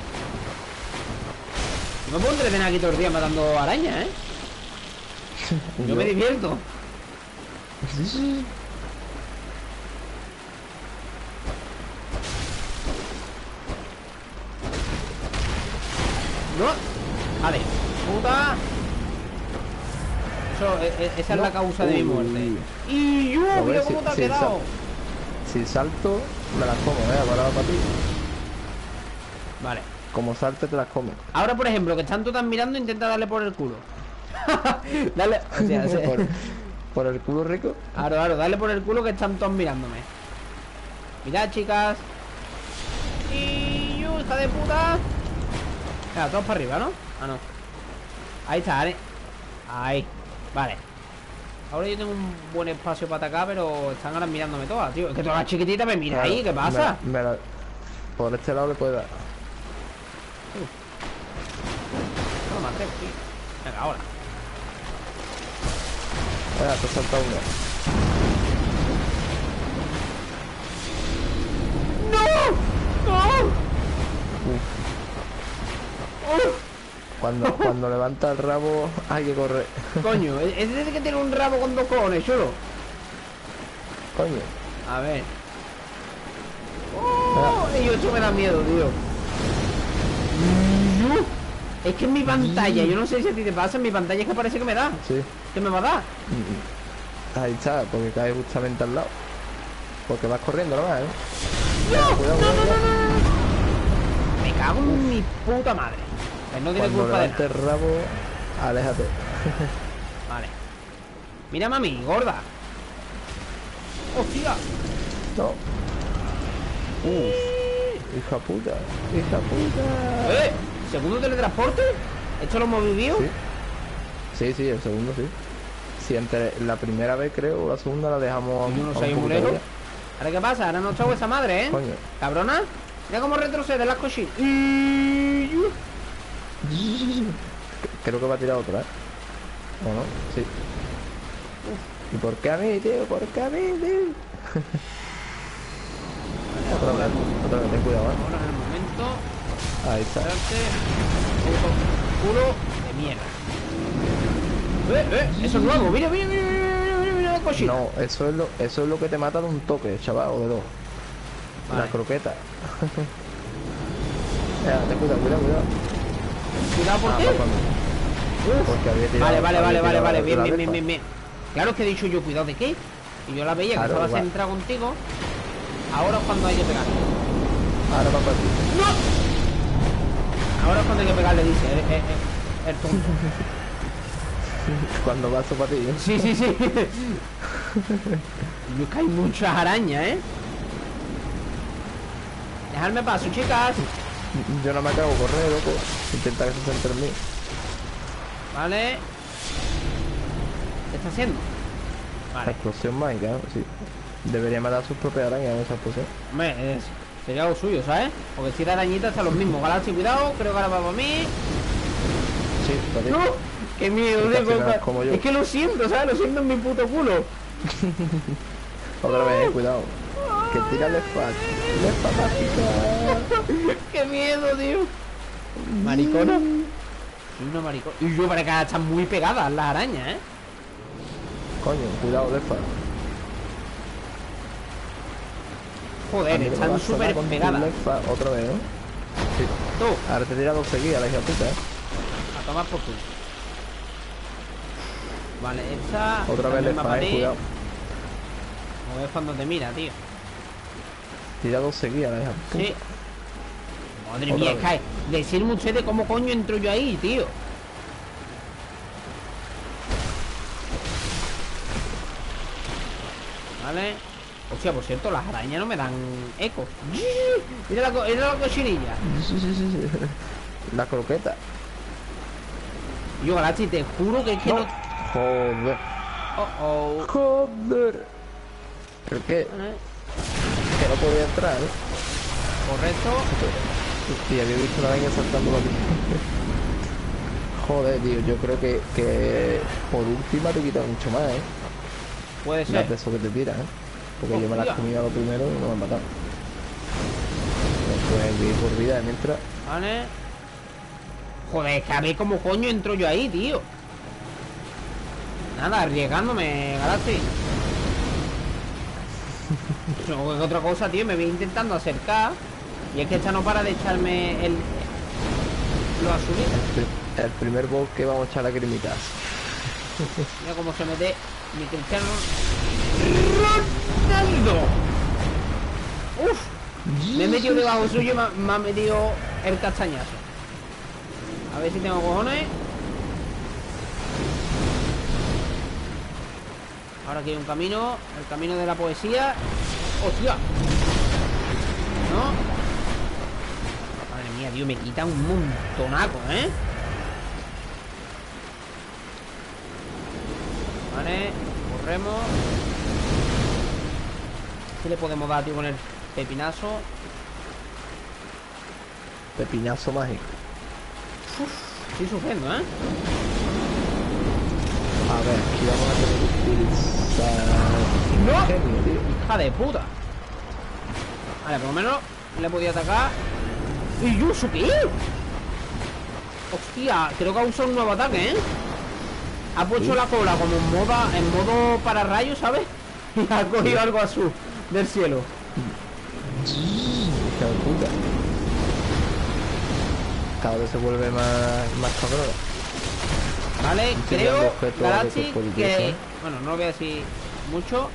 No me puedo entretener aquí todo el día matando arañas, ¿eh? Yo me divierto. No. Vale. Puta. Esa es la causa de mi muerte. Y yo, mira cómo te ha quedado. Si salto, me las como, parado para ti. Vale. Como salte, te las comes. Ahora, por ejemplo, que están todas mirando, intenta darle por el culo. Dale, o sea, ¿Por el culo rico? Claro, dale por el culo que están todos mirándome. Mirad, chicas. Y yo, hija de puta. Venga, todos para arriba, ¿no? Ah, no. Ahí está, ¿vale? Ahí. Vale. Ahora yo tengo un buen espacio para atacar, pero están ahora mirándome todas, tío. Es que todas las chiquititas me miran ahí, ¿qué pasa? Por este lado le puede dar. No me atrevo, tío. Venga, ahora. Venga, te salta uno. ¡No! Cuando levanta el rabo hay que correr. Coño, es desde que tiene un rabo con dos cojones, chulo. Coño. A ver. Y esto me da miedo, tío. Es que en mi pantalla, yo no sé si a ti te pasa, en mi pantalla es que parece que me da. Sí. ¿Qué me va a dar? Ahí está, porque cae justamente al lado. Porque vas corriendo nomás, ¿eh? ¡No! Cuidado, ¡No, no, cuidado. no! Me cago en mi puta madre. Pues no tiene Cuando culpa de levante nada. el rabo, aléjate. Vale. Mira, mami, gorda. ¡Hostia! No. Hija puta. Hija puta. ¿Segundo teletransporte? ¿Esto lo hemos vivido? Sí, sí, el segundo sí. Si entre la primera vez creo, la segunda la dejamos Yo no soy un mulero. ¿Ahora qué pasa? Ahora no chavo esa madre, ¿eh? Coño. Cabrona. Mira cómo retrocede las cochinas. Creo que va a tirar otra, ¿eh? ¿O no? Sí. ¿Y por qué a mí, tío? ¿Por qué a mí, tío? Otra vez, ten cuidado, ¿eh? Ahora en el momento. Ahí está. Culo de mierda. Eso es nuevo. Mira, mira, mira, mira, mira, mira la cochina. No, eso es lo que te mata de un toque, chaval, o de dos. Vale. La croqueta. Ten cuidado, cuidado, cuidado. Cuidado, ¿por qué? Porque había tirado. Vale, bien. Claro que he dicho yo, cuidado de qué. Y yo la veía que estaba centrada contigo. Ahora es cuando hay que pegar. Ahora va para ti. ¡No! Ahora es cuando hay que pegarle, dice el tonto. Cuando va para ti, ¿eh? Sí. Y es que hay muchas arañas, ¿eh? Dejadme paso, chicas. Yo no me acabo de correr, loco. Intenta que se centre en mí. Vale. ¿Qué está haciendo? La Vale. explosión mágica, ¿no? Sí. Debería matar a sus propias arañas en esa explosión. Hombre, sería lo suyo, ¿sabes? Porque si era arañita está los mismos. Galaxy, cuidado, creo que ahora va para mí. Sí, para ti. ¡No! ¡Qué miedo! Porque al final es como yo. Es que lo siento, ¿sabes? Lo siento en mi puto culo. Otra vez, cuidado. Que tira left mágica. ¡Qué miedo, tío! ¿Maricona? Soy una maricona. Y yo para acá están muy pegadas las arañas, ¿eh? Coño, cuidado, left. Joder, están súper pegadas. Otra vez, ¿no? Sí. Tú, Ahora te tira dos seguidas, la hija puta, ¿eh? a tomar por tú. Vale, esta... Otra vez también va para ti. cuidado. O es cuando te mira, tío. Tira dos seguidas, la hija puta. Sí. Madre Otra mía, vez. cae. Decirme ustedes cómo coño entro yo ahí, tío. Vale. Hostia, por cierto, las arañas no me dan eco. Mira la cochinilla. Sí. La croqueta. Yo, Galaxy, te juro que es que no... Joder. Joder. Creo que no podía entrar, ¿eh? Correcto. Y había visto una araña saltando la vida. Joder, tío, yo creo que por última te quita mucho más, ¿eh? Puede ser. Las de eso que te tiran, ¿eh? Porque yo me las comí a lo primero y no me han matado. Pues vivir por vida mientras... Vale. Joder, es que a ver cómo coño entro yo ahí, tío. Nada, arriesgándome, Galaxy. No, es otra cosa, tío. Me voy intentando acercar. Y es que esta no para de echarme los azulitos. El primer boss que vamos a echar a cremitas. Mira cómo se mete mi Cristiano Ronaldo. Uf. Me he metido debajo suyo y me ha metido el castañazo. A ver si tengo cojones. Ahora aquí hay un camino. El camino de la poesía. ¡Hostia! ¿No? Madre mía, tío, me quita un montonaco, ¿eh? Vale, corremos. ¿Qué le podemos dar, tío, con el pepinazo? Pepinazo mágico. Estoy sufriendo, ¿eh? A ver, aquí vamos a tener que utilizar... ¡No! Genio, tío. ¡Hija de puta! Vale, por lo menos Le he podido atacar. ¿Y yo eso qué? Hostia, creo que ha usado un nuevo ataque, ¿eh? Ha puesto la cola como en modo para rayos, ¿sabes? Y ha cogido algo azul del cielo. Hija de puta. Cada vez se vuelve más cabrón. Vale, creo, Galaxy, que... Bueno, no lo voy a decir mucho,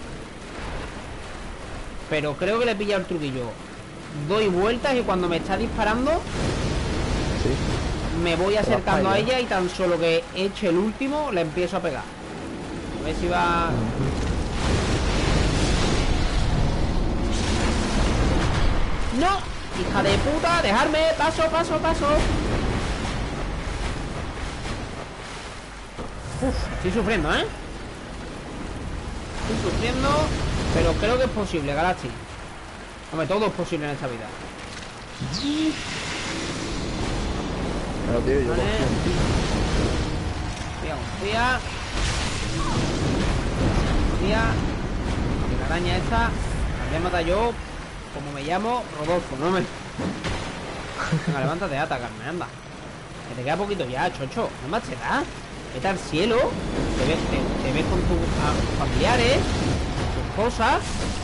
pero creo que le he pillado el truquillo. Doy vueltas y cuando me está disparando, sí, me voy acercando a ella y tan solo que eche el último, le empiezo a pegar. A ver si va... ¡No! ¡Hija de puta! ¡Dejarme! ¡Paso, paso, paso! Uf, estoy sufriendo, ¿eh? Estoy sufriendo, pero creo que es posible, Galaxy. Hombre, todo es posible en esta vida. Pero tío, yo vale. Confía. Y la araña esta la voy a matar yo. Como me llamo, Rodolfo, no me... Venga, levántate a atacarme, anda. Que te queda poquito ya, chocho. No más te da. Vete al cielo. Te ves con tus familiares, tus cosas.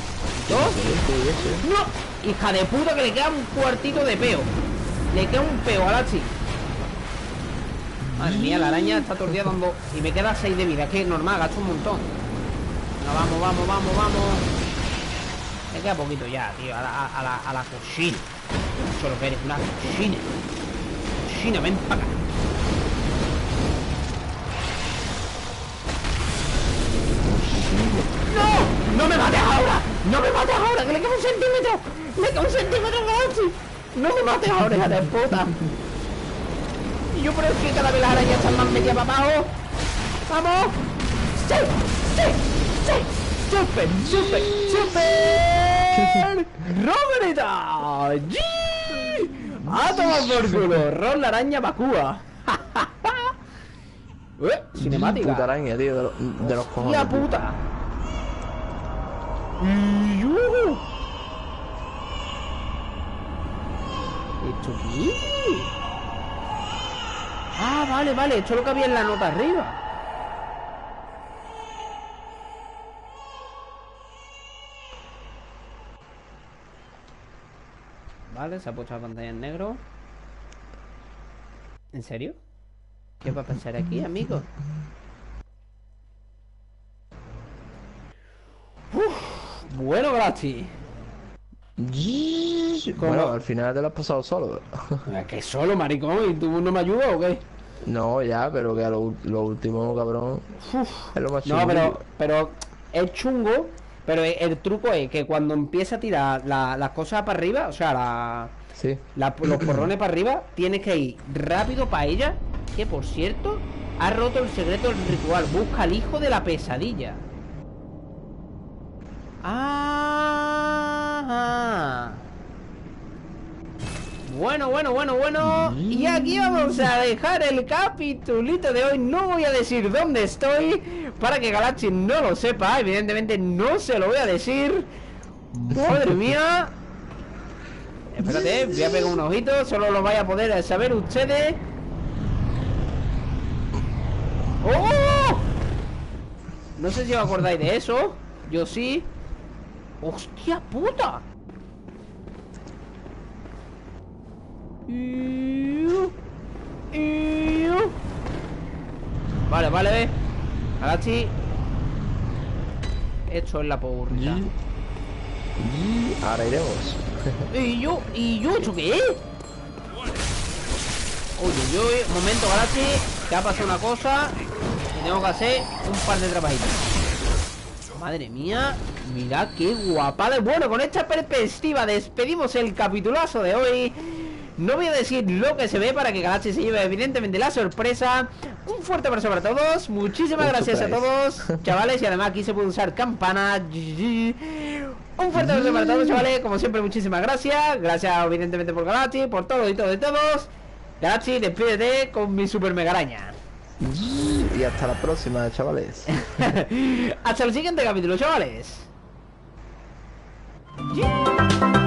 ¡Dos! ¡No! Hija de puta, que le queda un cuartito de peo. Le queda un peo a la chica. Madre mía, la araña está todo el día dando... Y me queda 6 de vida, es que es normal, gasto un montón. No, vamos, vamos, vamos, vamos. Me queda poquito ya, tío, a la cochina. Eso lo que eres, una cochina. Cochina, ven para acá. ¡No! ¡No me mates ahora! ¡No me mates ahora! ¡Que le queda un centímetro! ¡Le queda un centímetro, Galaxy! ¡No me mates ahora, hija de puta! Y yo creo que cada vez las arañas están más media para abajo. ¡Vamos! ¡Sí! ¡Sí! ¡Sí! ¡Super! ¡Super! ¡Super! ¡Roberita! ¡Sí! ¡A tomar por culo! ¡Ron la araña Bakúa! Cinemática. Puta araña, tío, de los cojones. ¡Hostia puta! ¿Esto qué? Ah, vale, vale, esto es lo que había en la nota arriba. Vale, se ha puesto la pantalla en negro. ¿En serio? ¿Qué va a pasar aquí, amigo? Bueno, Galaxy. Bueno, al final te lo has pasado solo. ¿Qué solo, maricón? ¿Y tú no me ayudas o qué? No, ya, pero que a lo último, cabrón. Es lo más chungo. No, pero es chungo. Pero el truco es que cuando empieza a tirar las cosas para arriba, o sea, sí, los porrones para arriba, tienes que ir rápido para ella. Que por cierto, ha roto el secreto del ritual. Busca al hijo de la pesadilla. Ah. Bueno. Y aquí vamos a dejar el capitulito de hoy. No voy a decir dónde estoy para que Galaxy no lo sepa. Evidentemente no se lo voy a decir. Madre mía. Espérate, voy a pegar un ojito. Solo lo vais a poder saber ustedes. ¡Oh! No sé si os acordáis de eso. Yo sí. ¡Hostia puta! Vale. Galaxy. Esto es la porrita. Ahora iremos. ¿Y yo? ¿Esto qué es? Oye, momento, Galaxy. Que ha pasado una cosa y tengo que hacer un par de trabajitos. Madre mía, mirad qué guapada. Bueno, con esta perspectiva despedimos el capitulazo de hoy. No voy a decir lo que se ve para que Galaxy se lleve evidentemente la sorpresa. Un fuerte abrazo para todos. Muchísimas gracias a todos, chavales. Y además aquí se puede usar campana. Un fuerte abrazo para todos, chavales. Como siempre, muchísimas gracias. Gracias evidentemente por Galaxy, por todo y todo de todos. Galaxy, despídete con mi super mega araña. Y hasta la próxima, chavales. Hasta el siguiente capítulo, chavales.